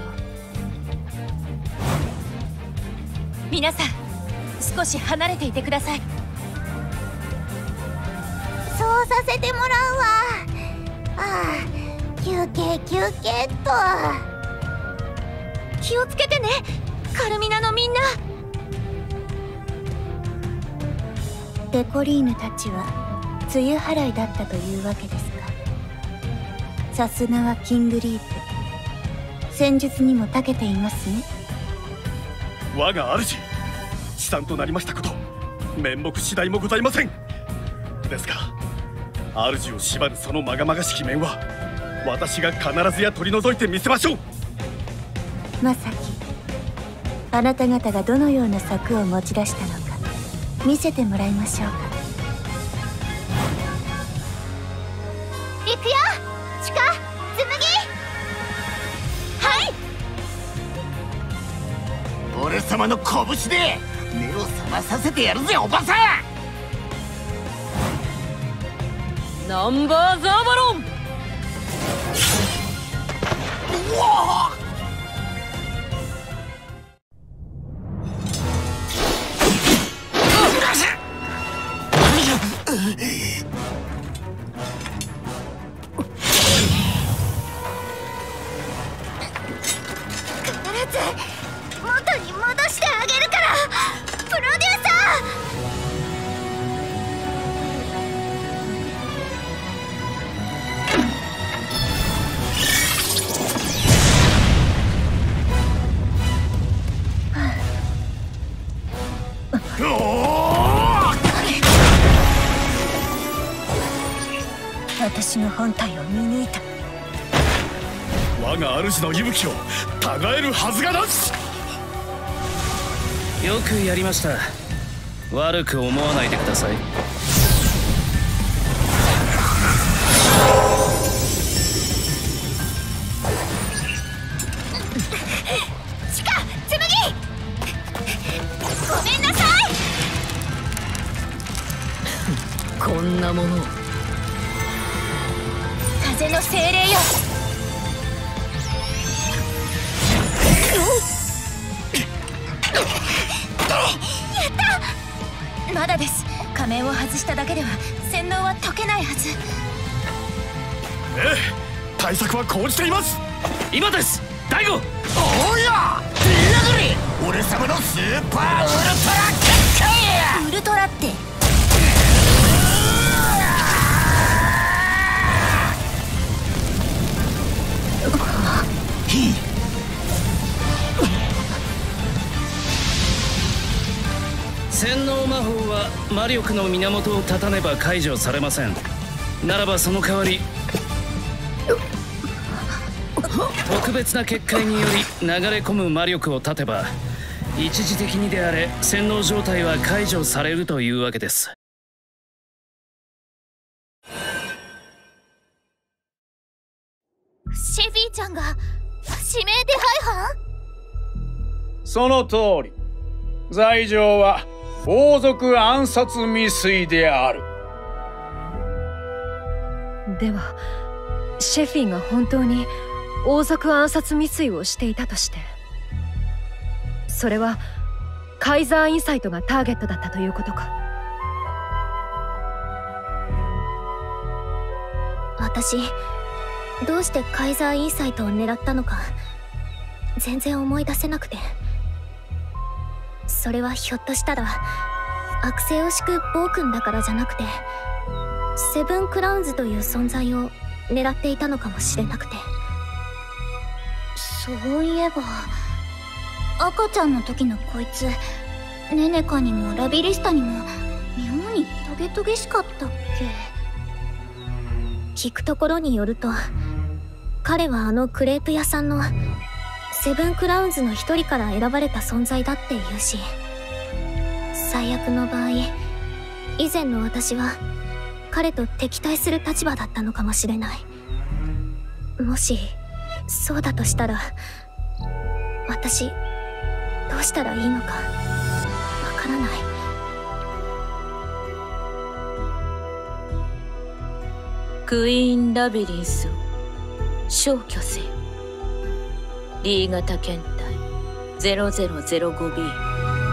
C: 皆さん少し離れていてください。
G: そうさせてもらうわ。ああ、休憩休憩っと。
C: 気をつけてね、カルミナのみんな。
G: ペコリーヌたちは梅雨払いだったというわけですか。さすがはキングリープ、戦術にも長けていますね。
H: 我が主、死産となりましたこと、面目次第もございません。ですが主を縛るそのまがまがしき面は私が必ずや取り除いてみせましょう。
G: まさき、あなた方がどのような策を持ち出したのか見せてもらいましょうか。行くよ、チカ、紬。
C: はい。
I: 俺様の拳で目を覚まさせてやるぜ、おばさん。
D: ナンバーザーバロン。
I: うわっ、
G: 必ず元に戻してあげるから、プロデューサー。私の本体を見抜いた。
H: 我が主の息吹をたがえるはずがなし。
B: よくやりました。悪く思わないでください。
G: チカ、紬、ごめんなさい。
D: こんなものを。
C: 風の精霊よ。まだです。仮面を外しただけでは洗脳は解けないはず。
H: ええ、対策は講じています。
B: 今です、大悟。
I: おや、手上がり、俺様のスーパーウルトラ結界や。
C: ウルトラって
B: 洗脳魔法は魔力の源を断たねば解除されません。ならばその代わり特別な結界により流れ込む魔力を断てば一時的にであれ洗脳状態は解除されるというわけです。
C: シェフィーちゃんが指名手配犯？
J: その通り。罪状は王族暗殺未遂である。
K: ではシェフィーが本当に王族暗殺未遂をしていたとして、それはカイザーインサイトがターゲットだったということか。
G: 私どうしてカイザーインサイトを狙ったのか全然思い出せなくて、それはひょっとしたら悪性を敷く暴君だからじゃなくてセブンクラウンズという存在を狙っていたのかもしれなくて。 そういえば赤ちゃんの時のこいつネネカにもラビリスタにも妙にトゲトゲしかったっけ。
A: 聞くところによると彼はあのクレープ屋さんのセブンクラウンズの一人から選ばれた存在だって言うし、最悪の場合以前の私は彼と敵対する立場だったのかもしれない。もしそうだとしたら私どうしたらいいのかわからない。
E: クイーン・ラビリンスを消去せよ。 D 型検体 ゼロゼロゼロごビー。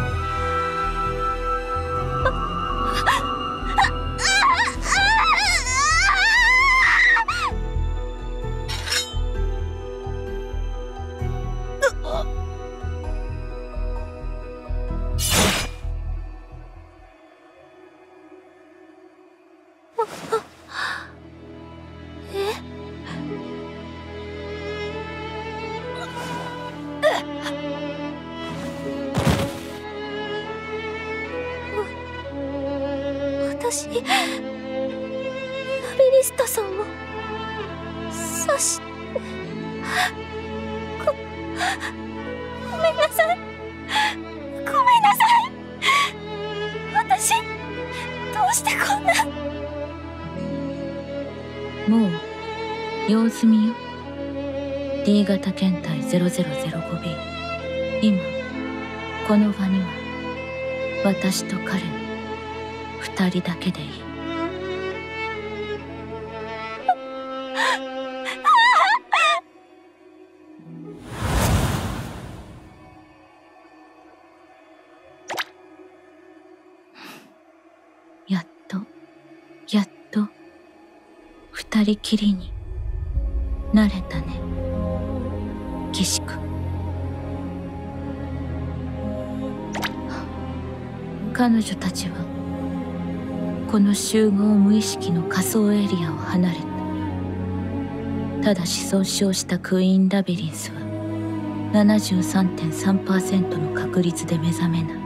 G: 私ラビリスタさんを刺してご、ごめんなさい、ごめんなさい。私どうしてこんな。
E: もう用済みよ。 D 型検体 ゼロゼロゼロごビー。 今この場には私と彼の二人だけでいい。やっとやっと二人きりになれたね、騎士君。彼女たちはこの集合無意識の仮想エリアを離れた。ただし損傷したクイーン・ラビリンスは ななじゅうさんてんさんパーセント の確率で目覚めない。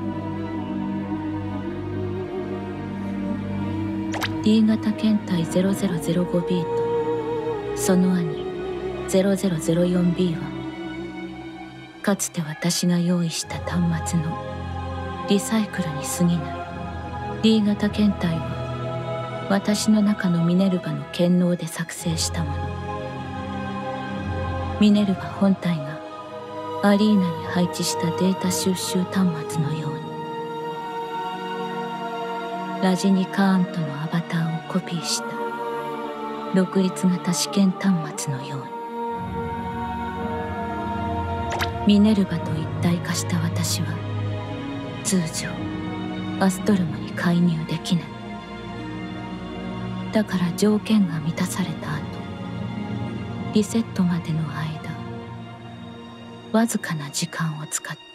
E: D 型検体 ゼロゼロゼロごビー とその兄 ゼロゼロゼロよんビー はかつて私が用意した端末のリサイクルに過ぎない。 D 型検体は私の中のミネルヴァの権能で作成したもの。ミネルヴァ本体がアリーナに配置したデータ収集端末のように、ラジニカーントのアバターをコピーした独立型試験端末のように、ミネルヴァと一体化した私は通常アストルムに介入できない。だから条件が満たされた後、リセットまでの間わずかな時間を使って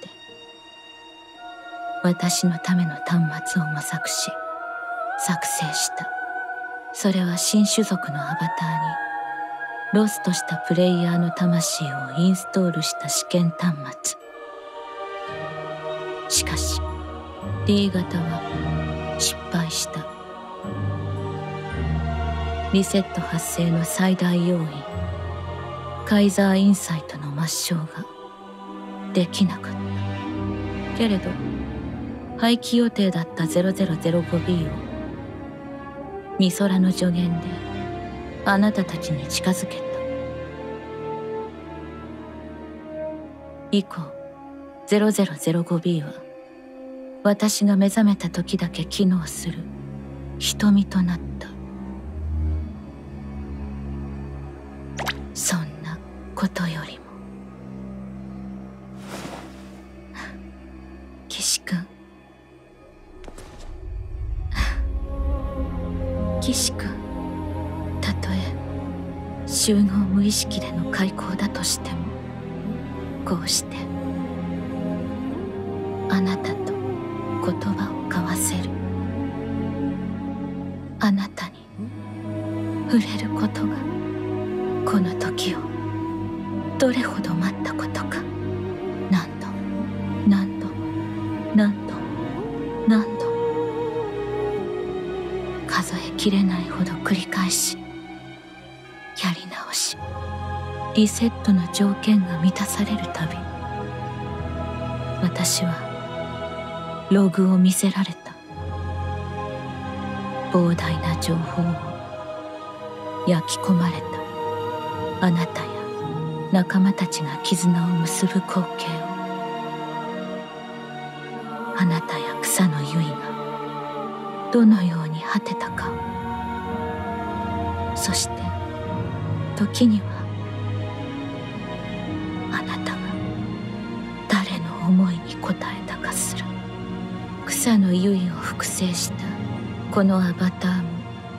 E: 私のための端末を模索し作成した。それは新種族のアバターにロストしたプレイヤーの魂をインストールした試験端末。しかし D 型は失敗した。リセット発生の最大要因カイザーインサイトの抹消ができなかった。けれど廃棄予定だった ゼロゼロゼロごビー をミソラの助言であなたたちに近づけた。以降 ゼロゼロゼロごビー は私が目覚めた時だけ機能する瞳となった。そんなことよりも騎士君、騎士君、たとえ集合無意識での開口だとしてもこうしてあなたと言葉を交わせる。あなたに触れることがこの時を
F: どれほど待ったことか。何度何度何度何度、数えきれないほど繰り返し、やり直し、リセットの条件が満たされるたび、私はログを見せられた。膨大な情報を焼き込まれたあなたや仲間たちが絆を結ぶ光景を、あなたや草の結がどのように果てたかを、そして時にはあなたが誰の思いに応えたかすら。草の結を複製したこのアバターも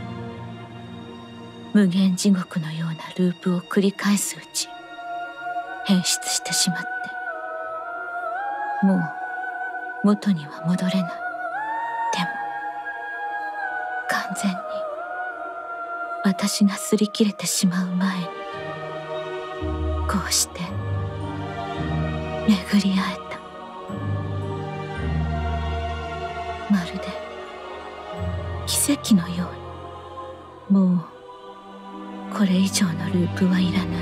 F: 無限地獄のようなループを繰り返すうち変質してしまって、もう元には戻れない。でも完全に私が擦り切れてしまう前に、こうして巡り会えた。まるで奇跡のように。もうこれ以上のループはいらない。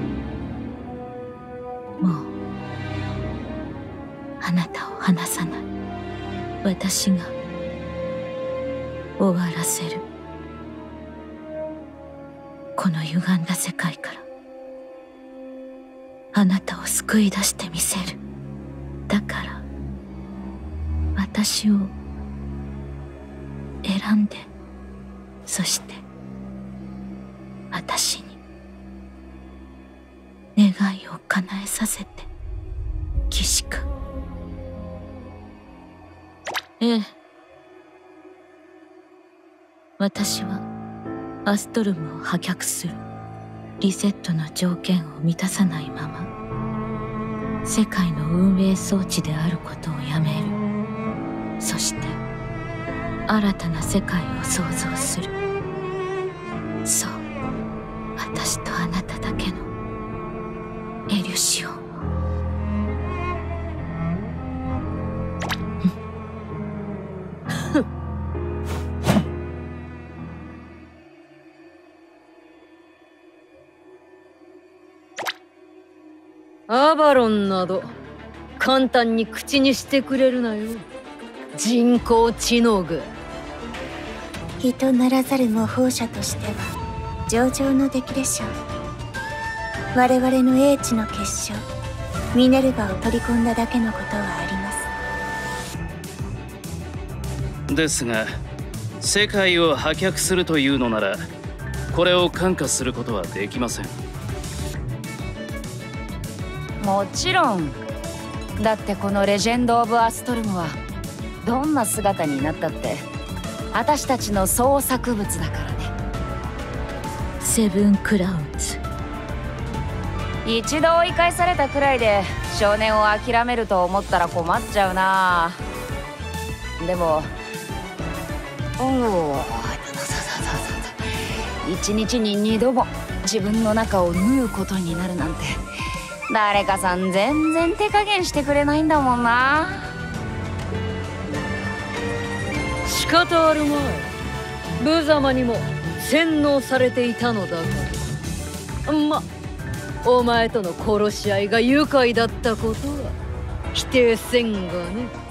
F: もうあなたを離さない。私が終わらせる。この歪んだ世界からあなたを救い出してみせる。だから私を選んで、そして私に願いを叶えさせて、騎士君。ええ、私はアストルムを破却する。リセットの条件を満たさないまま世界の運営装置であることをやめる。そして新たな世界を創造する。そう、私とあなただけのエリュシオンを。
D: アバロンなど簡単に口にしてくれるなよ、人工知能が。
G: 人ならざる模倣者としては上々の出来でしょう。我々の英知の結晶ミネルヴァを取り込んだだけのことはあり
B: ます。ですが世界を破却するというのなら、これを感化することはできません。
E: もちろんだって、このレジェンド・オブ・アストルムはどんな姿になったって私たちの創作物だからね。
F: セブンクラウンズ、
E: 一度追い返されたくらいで少年を諦めると思ったら困っちゃうな。でもおお、一日に二度も自分の中を縫うことになるなんて、誰かさん全然手加減してくれないんだもんな。
D: 仕方あるまい。無様にも洗脳されていたのだが、ま、お前との殺し合いが愉快だったことは否定せんがね。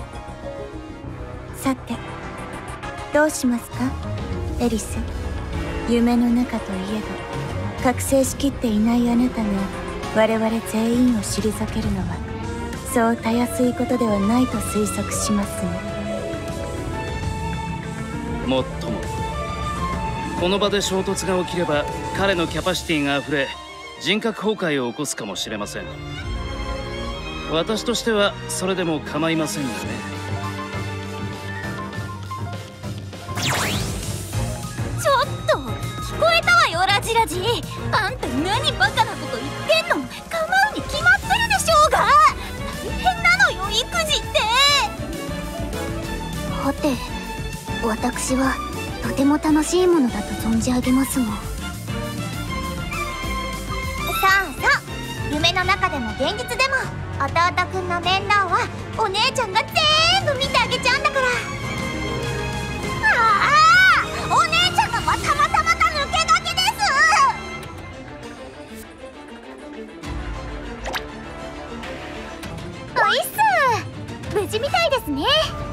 G: さてどうしますかエリス。夢の中といえど覚醒しきっていないあなたが我々全員を退けるのはそうたやすいことではないと推測しますね。
B: もっともこの場で衝突が起きれば彼のキャパシティがあふれ人格崩壊を起こすかもしれません。私としてはそれでも構いませんよね。
G: ちょっと聞こえたわよラジラジ。あんた何バカなこと言ってんの。構うに決まってるでしょうが。大変なのよ育児って。はて私はとても楽しいものだと存じ上げますが。さあさあの中でも現実でも弟くんの面倒はお姉ちゃんが全部見てあげちゃうんだから。ああ、お姉ちゃんがまたまたまた抜け駆けです。おいっす、無事みたいですね。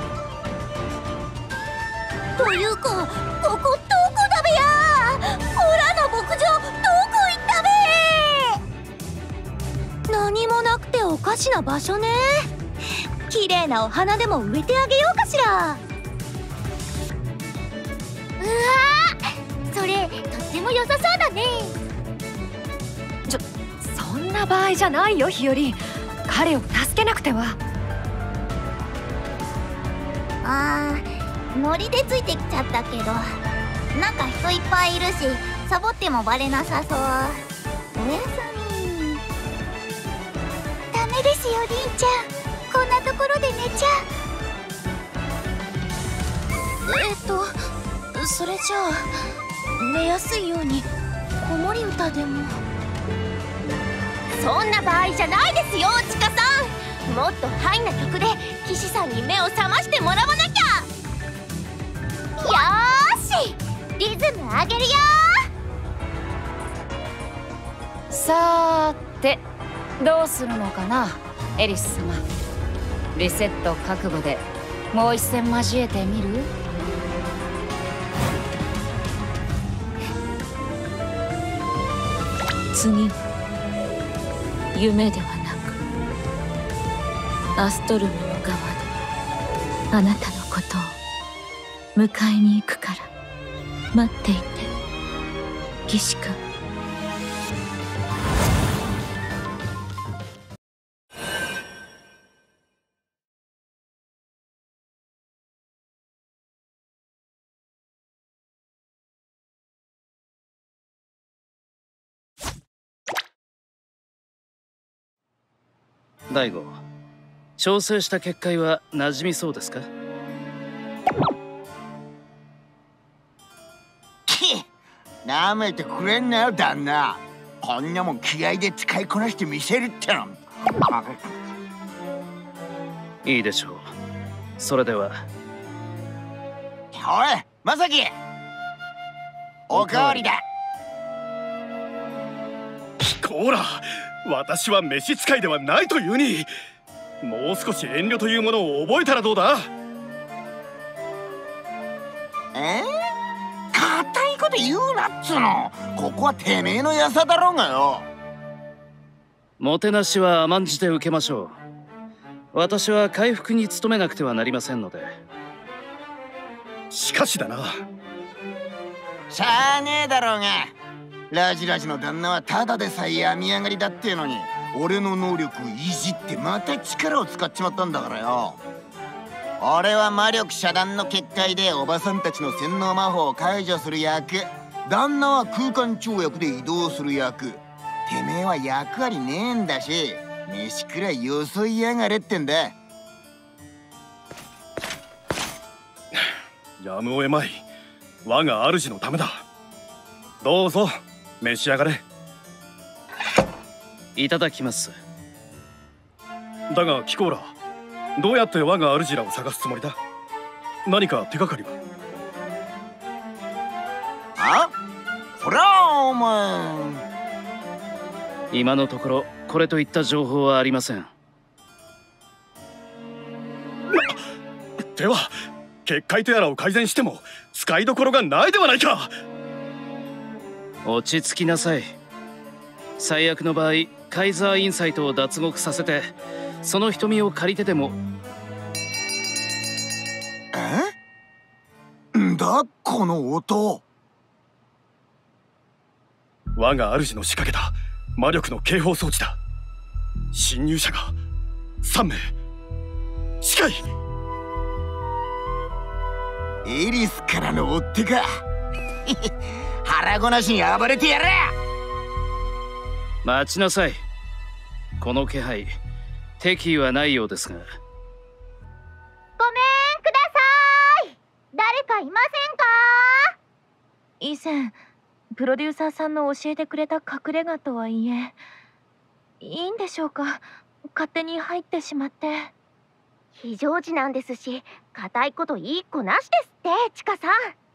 G: というか、ここどこだべや。オラの牧場どこ行ったべ。何もなくておかしな場所ね。綺麗なお花でも植えてあげようかしら。うわー、それとっても良さそうだね。
K: ちょ、そんな場合じゃないよ日和。彼を助けなくては。
G: あー、ノリでついてきちゃったけど、なんか人いっぱいいるしサボってもバレなさそう。おやすみ。ダメですよりんちゃん、こんなところで寝ちゃ。
C: えっとそれじゃあ寝やすいように子守歌でも。
A: そんな場合じゃないですよちかさん。もっとハイな曲で騎士さんに目を覚ましてもらわなきゃ。
G: よーし、リズム上げるよ。
E: さーて、どうするのかなエリス様。リセット覚悟でもう一戦交えてみる？次、夢ではなくアストルムの側であなたのことを迎えに行くから待っていて、騎士君。
B: 大悟、調整した結界は馴染みそうですか？
I: なめてくれんなよ旦那。こんなもん気合で使いこなしてみせるっての。
B: いいでしょう。それでは。
I: おいまさき、おかわりだ。
H: こら、私は召使いではないというに、もう少し遠慮というものを覚えたらどうだ。
I: えー、固いこと言うなっつの。ここはてめえのやさだろうがよ。
B: もてなしは甘んじて受けましょう。私は回復に努めなくてはなりませんので。
H: しかしだな。
I: しゃあねえだろうが、ラジラジの旦那はただでさえ病み上がりだっていうのに、俺の能力をいじってまた力を使っちまったんだからよ。俺は魔力遮断の結界でおばさんたちの洗脳魔法を解除する役、旦那は空間跳躍で移動する役。てめえは役割ねえんだし、飯くらいよそいやがれってんだ。
H: やむをえまい。我が主のためだ。どうぞ召し上がれ。
B: いただきます。
H: だがキコーラ、どうやって我が主らを探すつもりだ？何か手がかりは？
I: あ？そりゃお前。
B: 今のところこれといった情報はありません。
H: では結界手洗を改善しても使いどころがないではないか。
B: 落ち着きなさい。最悪の場合カイザーインサイトを脱獄させて、その瞳を借りてでも。
I: え？んだこの音。
H: 我が主の仕掛けた魔力の警報装置だ。侵入者がさんめい。近い。
I: エリスからの追っ手か。腹ごなしに暴れてやれ。
B: 待ちなさい。この気配、敵意はないようですが。
G: ごめんください。誰かいませんか？
C: 以前プロデューサーさんの教えてくれた隠れ家とはいえ、
K: いいんでしょうか、勝手に入ってしまって。
A: 非常時なんですし、固いこといい子なしですって、チカさん。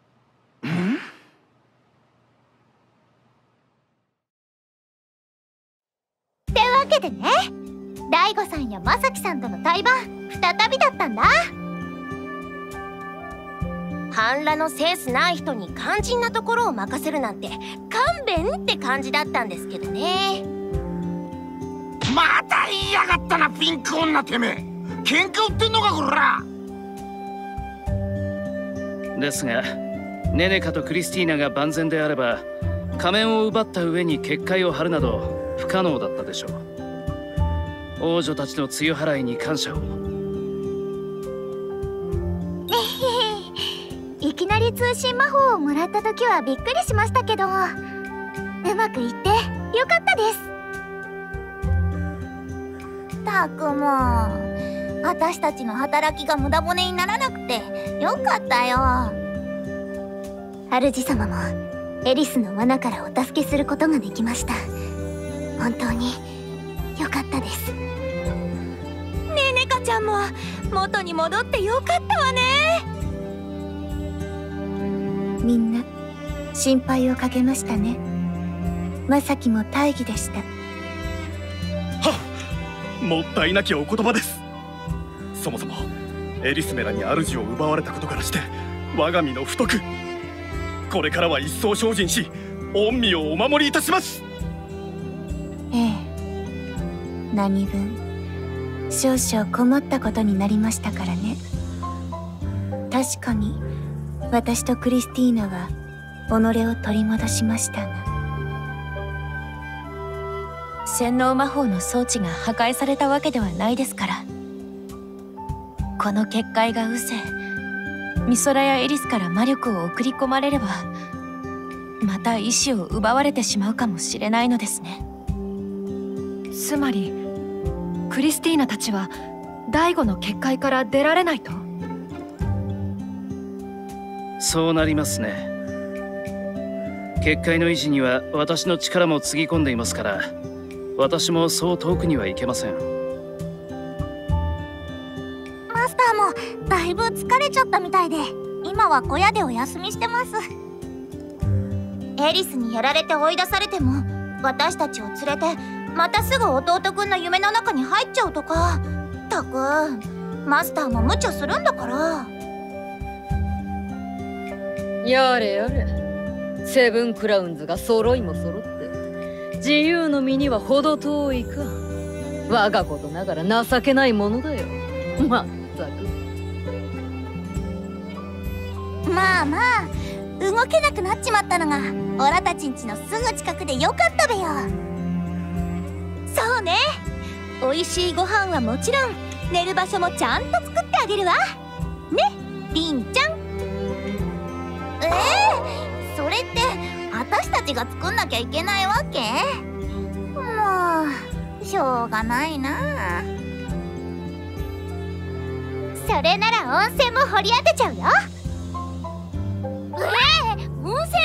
A: ってわけでね、大悟さんやまさきさんとの対バン再びだったんだ。半裸のセンスない人に肝心なところを任せるなんて勘弁って感じだったんですけどね。
I: また言いやがったな、ピンク女てめえ。喧嘩売ってんのかこら。
B: ですがネネカとクリスティーナが万全であれば仮面を奪った上に結界を張るなど不可能だったでしょう。王女たちの露払いに感謝を。
G: いきなり通信魔法をもらった時はびっくりしましたけど、うまくいってよかったです。たくも私たちの働きが無駄骨にならなくてよかったよ。主様もエリスの罠からお助けすることができました。本当によかったです。
C: ねねかちゃんも元に戻ってよかったわね。
G: みんな心配をかけましたね。まさきも大義でした。
H: はっ、もったいなきお言葉です。そもそもエリスメラに主を奪われたことからして我が身の不徳、これからは一層精進し御身をお守りいたします。
G: ええ、何分少々困ったことになりましたからね。確かに私とクリスティーナは己を取り戻しましたが、
C: 洗脳魔法の装置が破壊されたわけではないですから。この結界が失せ、ミソラやエリスから魔力を送り込まれればまた意志を奪われてしまうかもしれないのですね。
K: つまりクリスティーナたちはダイゴの結界から出られないと。
B: そうなりますね。結界の維持には私の力もつぎ込んでいますから、私もそう遠くには行けません。
G: マスターもだいぶ疲れちゃったみたいで、今は小屋でお休みしてます。
A: エリスにやられて追い出されても私たちを連れてまたすぐ弟くんの夢の中に入っちゃうとか。たくマスターも無茶するんだから。
D: やれやれ、セブンクラウンズが揃いも揃って自由の身には程遠いか。我がことながら情けないものだよ。まったく。
G: まあまあ、動けなくなっちまったのがオラたちんちのすぐ近くでよかったべよ。
C: そうね、おいしいご飯はもちろん寝る場所もちゃんと作ってあげるわね、りんちゃん。
G: ええー、それって私たちが作んなきゃいけないわけ？もうしょうがないな。
A: それなら温泉も掘り当てちゃうよ。
G: ええー、温泉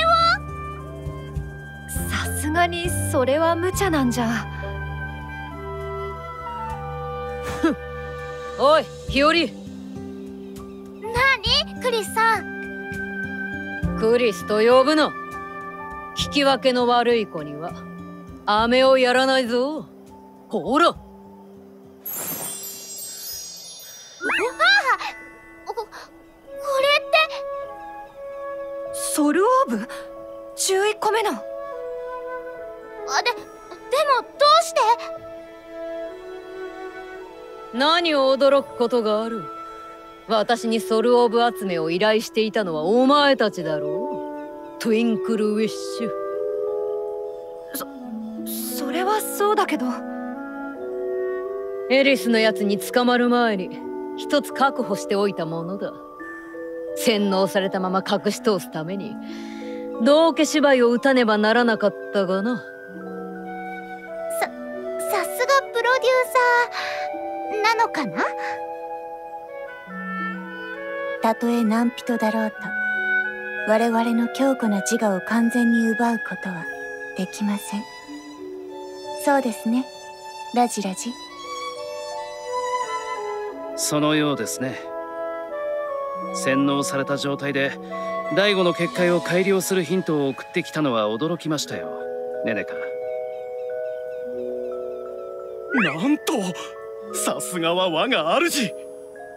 G: を？
K: さすがにそれは無茶なんじゃ。
D: おい日和。なに
G: クリスさん。
D: クリスと呼ぶな。聞き分けの悪い子には飴をやらないぞ。ほら。
G: こ、これって
K: ソルオーブじゅういっこめの。あ、
A: で、でもどうして？
D: 何を驚くことがある。私にソルオーブ集めを依頼していたのはお前たちだろう。トゥインクルウィッシュ。
K: そ、それはそうだけど。
D: エリスのやつに捕まる前に一つ確保しておいたものだ。洗脳されたまま隠し通すために道化芝居を打たねばならなかったがな。
A: さ、さすがプロデューサーなのかな？
G: たとえ何人だろうと我々の強固な自我を完全に奪うことはできません。そうですね、
C: ラジラジ。
B: そのようですね。洗脳された状態で第五の結界を改良するヒントを送ってきたのは驚きましたよ、ネネカ。
H: なんと、さすがは我が主。
G: こ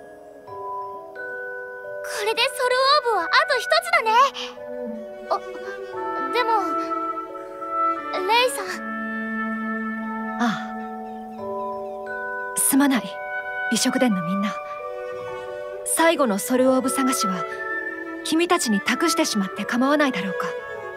G: れでソルオーブはあと一つだね。あ、でもレイさん。
K: ああ、すまない美食殿のみんな。最後のソルオーブ探しは君たちに託してしまって構わないだろうか。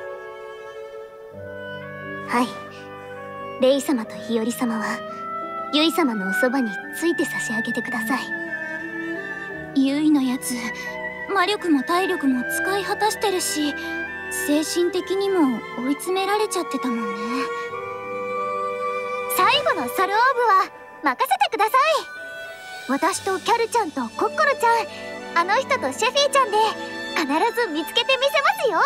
G: はい、レイ様と日和様はユイ様のおそばについて差し上げてください。ユイのやつ、魔力も体力も使い果たしてるし、精神的にも追い詰められちゃってたもんね。最後のソルオーブは任せてください。私とキャルちゃんとコッコロちゃん、あの人とシェフィーちゃんで必ず見つけてみせますよ。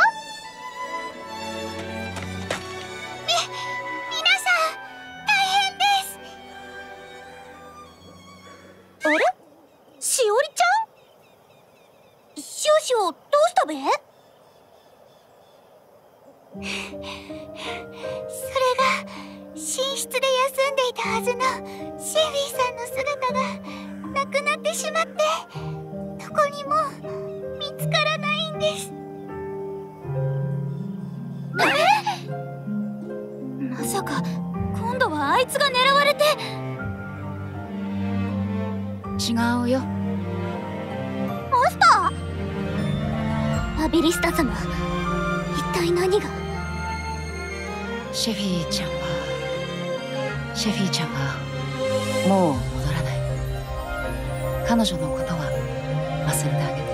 G: み、皆さん大変です。あれ、しおりちゃん？シオシオどうしたべ？それが寝室で休んでいたはずのシェフィーさんの姿がなくなってしまって、どこにも見つからないんです。え？まさか今度はあいつが狙われて。
E: 違うよ。
G: マスター？アビリスタ様、一体何が？
E: シェフィーちゃんはシェフィーちゃんはもう戻らない。彼女のことは忘れてあげて。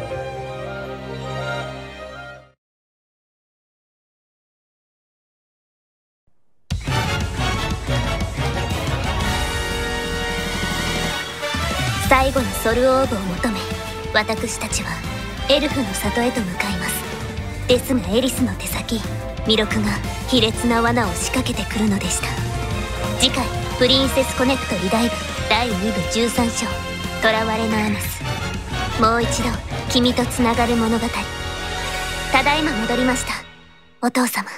G: 最後のソルオーブを求め、私たちはエルフの里へと向かいます。ですがエリスの手先弥勒が卑劣な罠を仕掛けてくるのでした。次回プリンセスコネクトリダイブだいにぶじゅうさん章囚われのアナス。もう一度君とつながる物語。ただいま戻りました、お父様。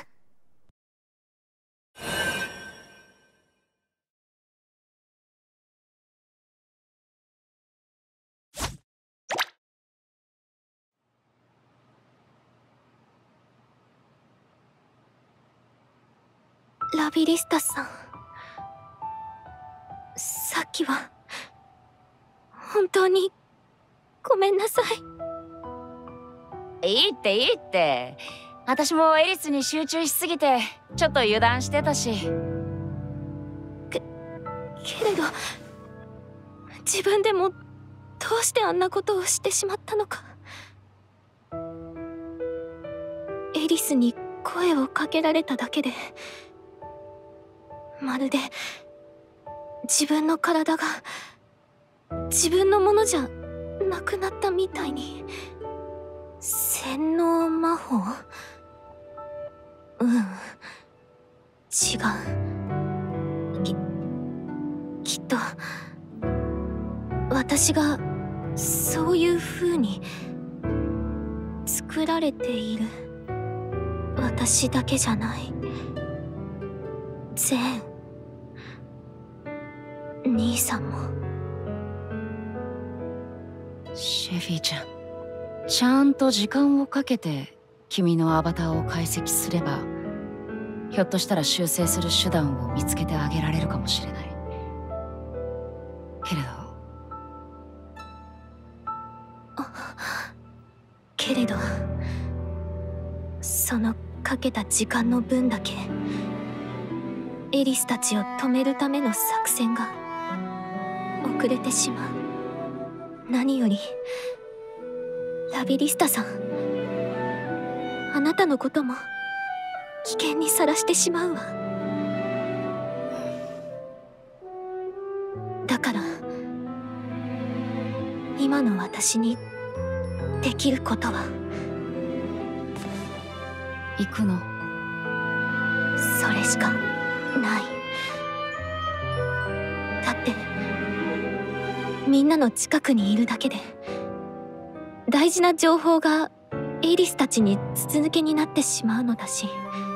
G: ラビリスタさん、さっきは本当にごめんなさ
E: い。いいっていいって。私もエリスに集中しすぎてちょっと油断してたし。
G: けけれど自分でもどうしてあんなことをしてしまったのか。エリスに声をかけられただけで、まるで自分の体が自分のものじゃなくなったみたいに。洗脳魔法？うん、違う。き、きっと私がそういう風に作られている。私だけじゃない。全兄さんも。
E: シェフィーちゃん、ちゃんと時間をかけて君のアバターを解析すれば、ひょっとしたら修正する手段を見つけてあげられるかもしれない。けれど
G: けれどそのかけた時間の分だけエリスたちを止めるための作戦が遅れてしまう。何よりラビリスタさん、あなたのことも危険にさらしてしまうわ。だから今の私にできることは。
E: 行くの？
G: それしかない。 みんなの近くにいるだけで大事な情報がエリスたちに筒抜けになってしまうのだし、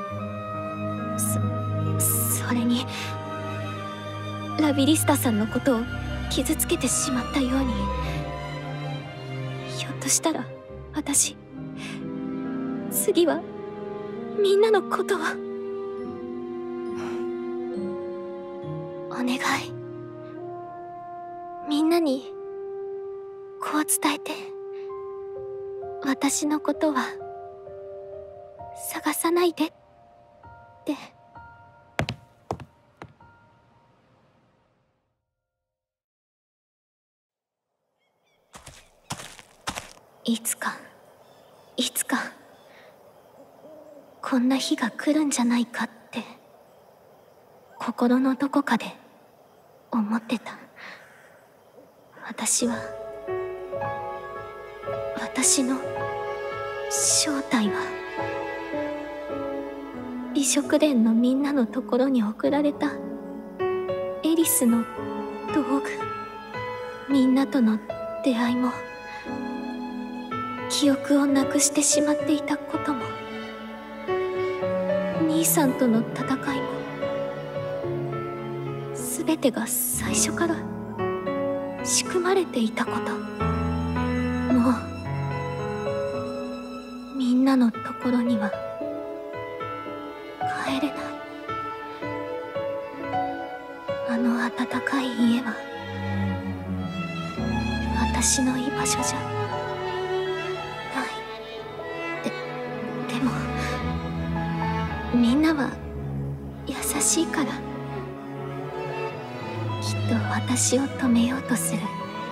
G: そ、それにラビリスタさんのことを傷つけてしまったように、ひょっとしたら私次はみんなのことをお願い、みんなにこう伝えて、私のことは探さないでって。いつかいつかこんな日が来るんじゃないかって心のどこかで思ってた。私は私の正体は美食殿のみんなのところに送られたエリスの道具。みんなとの出会いも記憶をなくしてしまっていたことも、兄さんとの戦いも、全てが最初から仕組まれていたこと。もうみんなのところには帰れない。あの温かい家は私の居場所じゃない。で、でもみんなは優しいから、きっと私を止めようとする。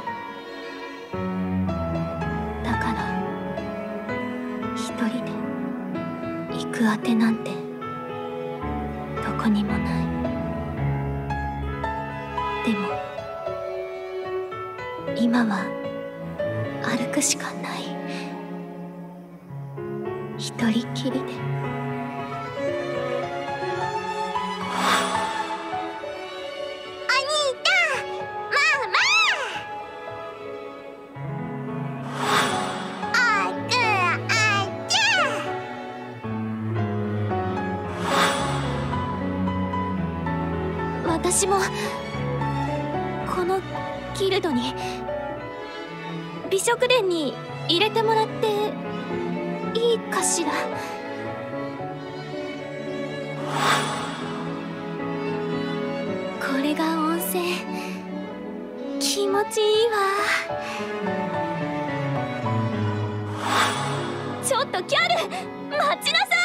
G: だから一人で行くあてなんてどこにもない。でも今は歩くしかない。一人きりで。私もこのギルドに、美食殿に入れてもらっていいかしら。これが温泉、気持ちいいわ。ちょっとキャル、待ちなさい。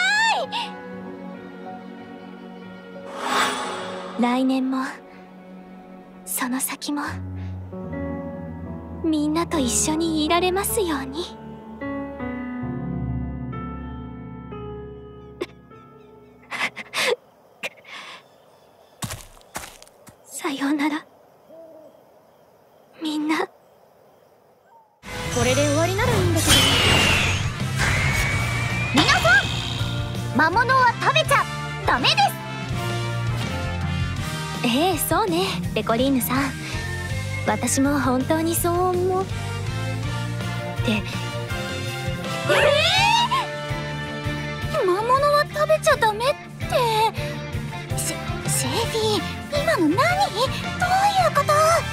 G: 来年もその先もみんなと一緒にいられますように。さようならみんな。
A: これで終わりならいいんだけど。皆さん、魔物は食べちゃダメです。
G: ええ、そうね、ペコリーヌさん。私も本当にそう思って。えー、魔物は食べちゃダメって。シシェフィー、今の何？どういうこと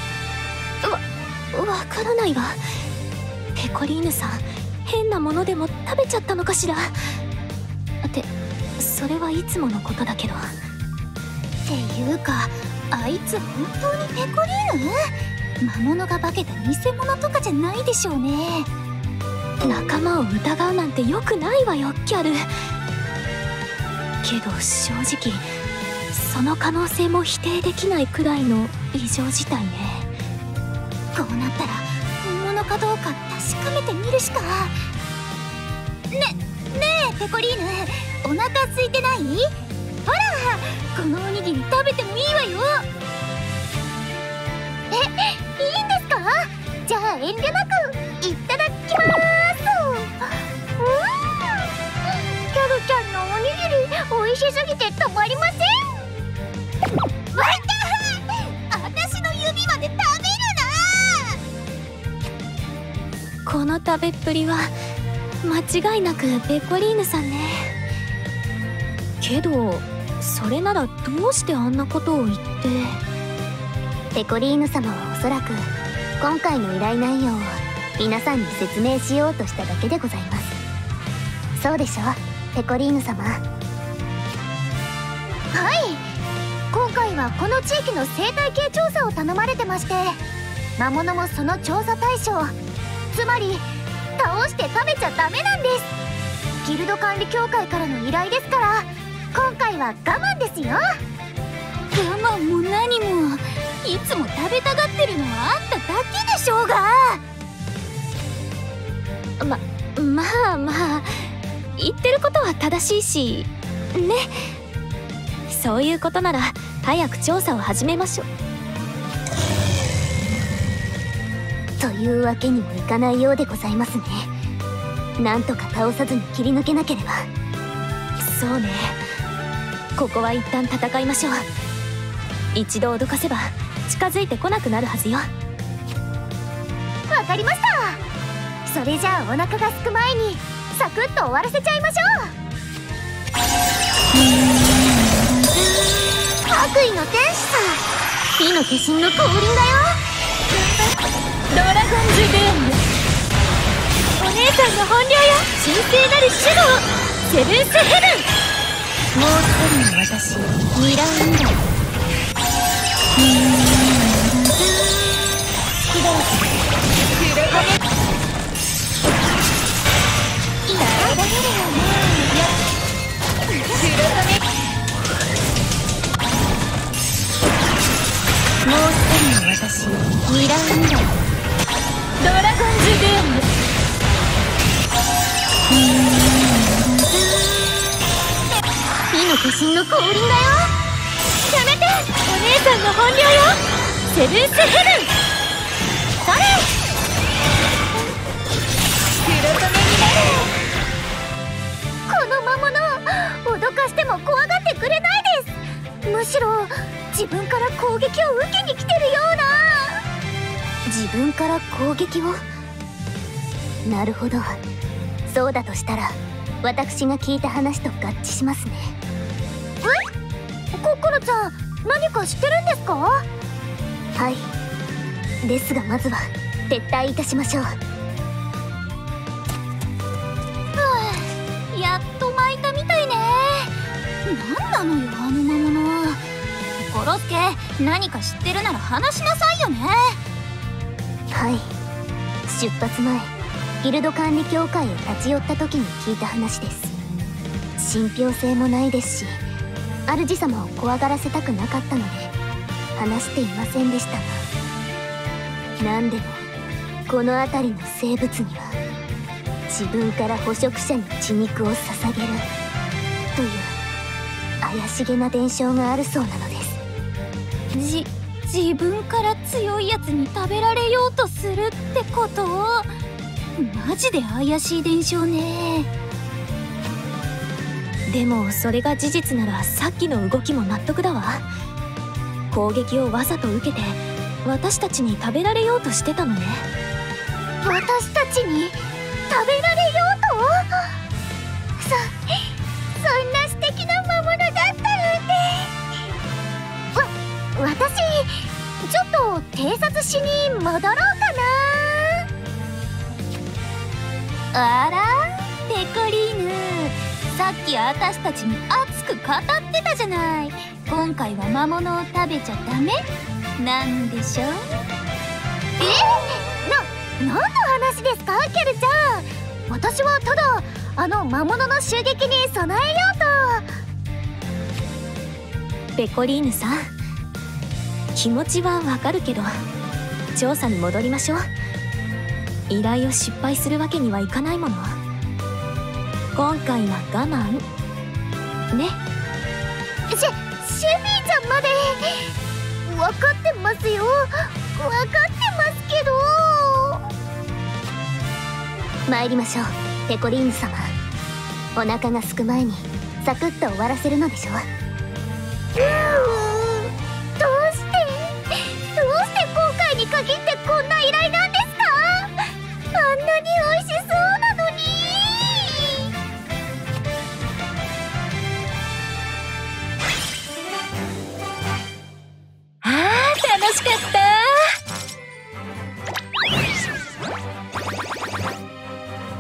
G: ？わ、わからないわ。ペコリーヌさん、変なものでも食べちゃったのかしら。って、それはいつものことだけど。っていうか、あいつ本当にペコリーヌ？魔物が化けた偽物とかじゃないでしょうね。仲間を疑うなんて良くないわよ、キャル。けど正直その可能性も否定できないくらいの異常事態ね。こうなったら本物かどうか確かめてみるしか。ね、ねえペコリーヌ、お腹空いてない？ほら、このおにぎり食べてもいいわよ。え、いいんですか？じゃあ遠慮なくいただきまーす。うん、キャルちゃんのおにぎり美味しすぎて止まりません。わいたー、私の指まで食べるなー。
C: 食べっぷりは間違いなくペコリーヌさんね。けどそれならどうしてあんなことを言って。
G: ペコリーヌ様はおそらく今回の依頼内容を皆さんに説明しようとしただけでございます。そうでしょペコリーヌ様。はい、今回はこの地域の生態系調査を頼まれてまして、魔物もその調査対象、つまり倒して食べちゃダメなんです。ギルド管理協会からの依頼ですから、今回は我慢ですよ。
C: 我慢も何も、いつも食べたがってるのはあんただけでしょうが。ままあまあ言ってることは正しいしね。そういうことなら早く調査を始めましょう。
G: というわけにもいかないようでございますね。なんとか倒さずに切り抜けなければ。
C: そうね、ここは一旦戦いましょう。一度脅かせば近づいてこなくなるはずよ。
G: わかりました。それじゃあお腹が空く前にサクッと終わらせちゃいましょう。悪意の天使さ、火の化身の降臨だよ。
C: ドラゴンズゲーム、お姉さんの本領よ。神聖なる守護、セブンスヘブン。もう一人の私、ミラウンダ。好きだらけで黒髪いやだけだよね。黒髪もう一人の私、ミラウンダ。ドラゴンズゲーム、火の化身の降臨だよ。やめて、お姉さんの本領よ。セブンスヘブン。それ黒髪になる。
G: この魔物脅かしても怖がってくれないです。むしろ自分から攻撃を受けに来てるような。自分から攻撃を。なるほど、そうだとしたら私が聞いた話と合致しますね。え、ココロちゃん、何か知ってるんですか？はい、ですがまずは撤退いたしましょう。
C: やっと巻いたみたいね。なんなのよあの魔物。コロスケ、何か知ってるなら話しなさいよね。
G: はい、出発前ギルド管理協会へ立ち寄った時に聞いた話です。信憑性もないですし、主様を怖がらせたくなかったので話していませんでしたが、何でもこの辺りの生物には自分から捕食者に血肉を捧げるという怪しげな伝承があるそうなのです。
C: じ自分から強いやつに食べられようとするってこと？マジで怪しい伝承ね。でもそれが事実ならさっきの動きも納得だわ。攻撃をわざと受けて私たちに食べられようとしてたのね。
G: 私たちに食べられようと？そ、そんな素敵な魔物だったなんて。わ、私ちょっと偵察しに戻ろうか
C: な。あら、ペコリーヌ、さっき私たちに熱く語ってたじゃない。今回は魔物を食べちゃダメなんでしょ？
G: え？な、何の話ですかケルちゃん。私はただあの魔物の襲撃に備えよ
C: うと。ペコリーヌさん、気持ちはわかるけど調査に戻りましょう。依頼を失敗するわけにはいかないもの。今回は我慢ね。
G: シェ、シェフィーちゃんまで分かってますよ。分かってますけど。参りましょうペコリーヌ様。お腹が空く前にサクッと終わらせるのでしょう。うーん、どうしてどうして今回に限ってこんな依頼なんですか？あんなに美味し
C: しかった。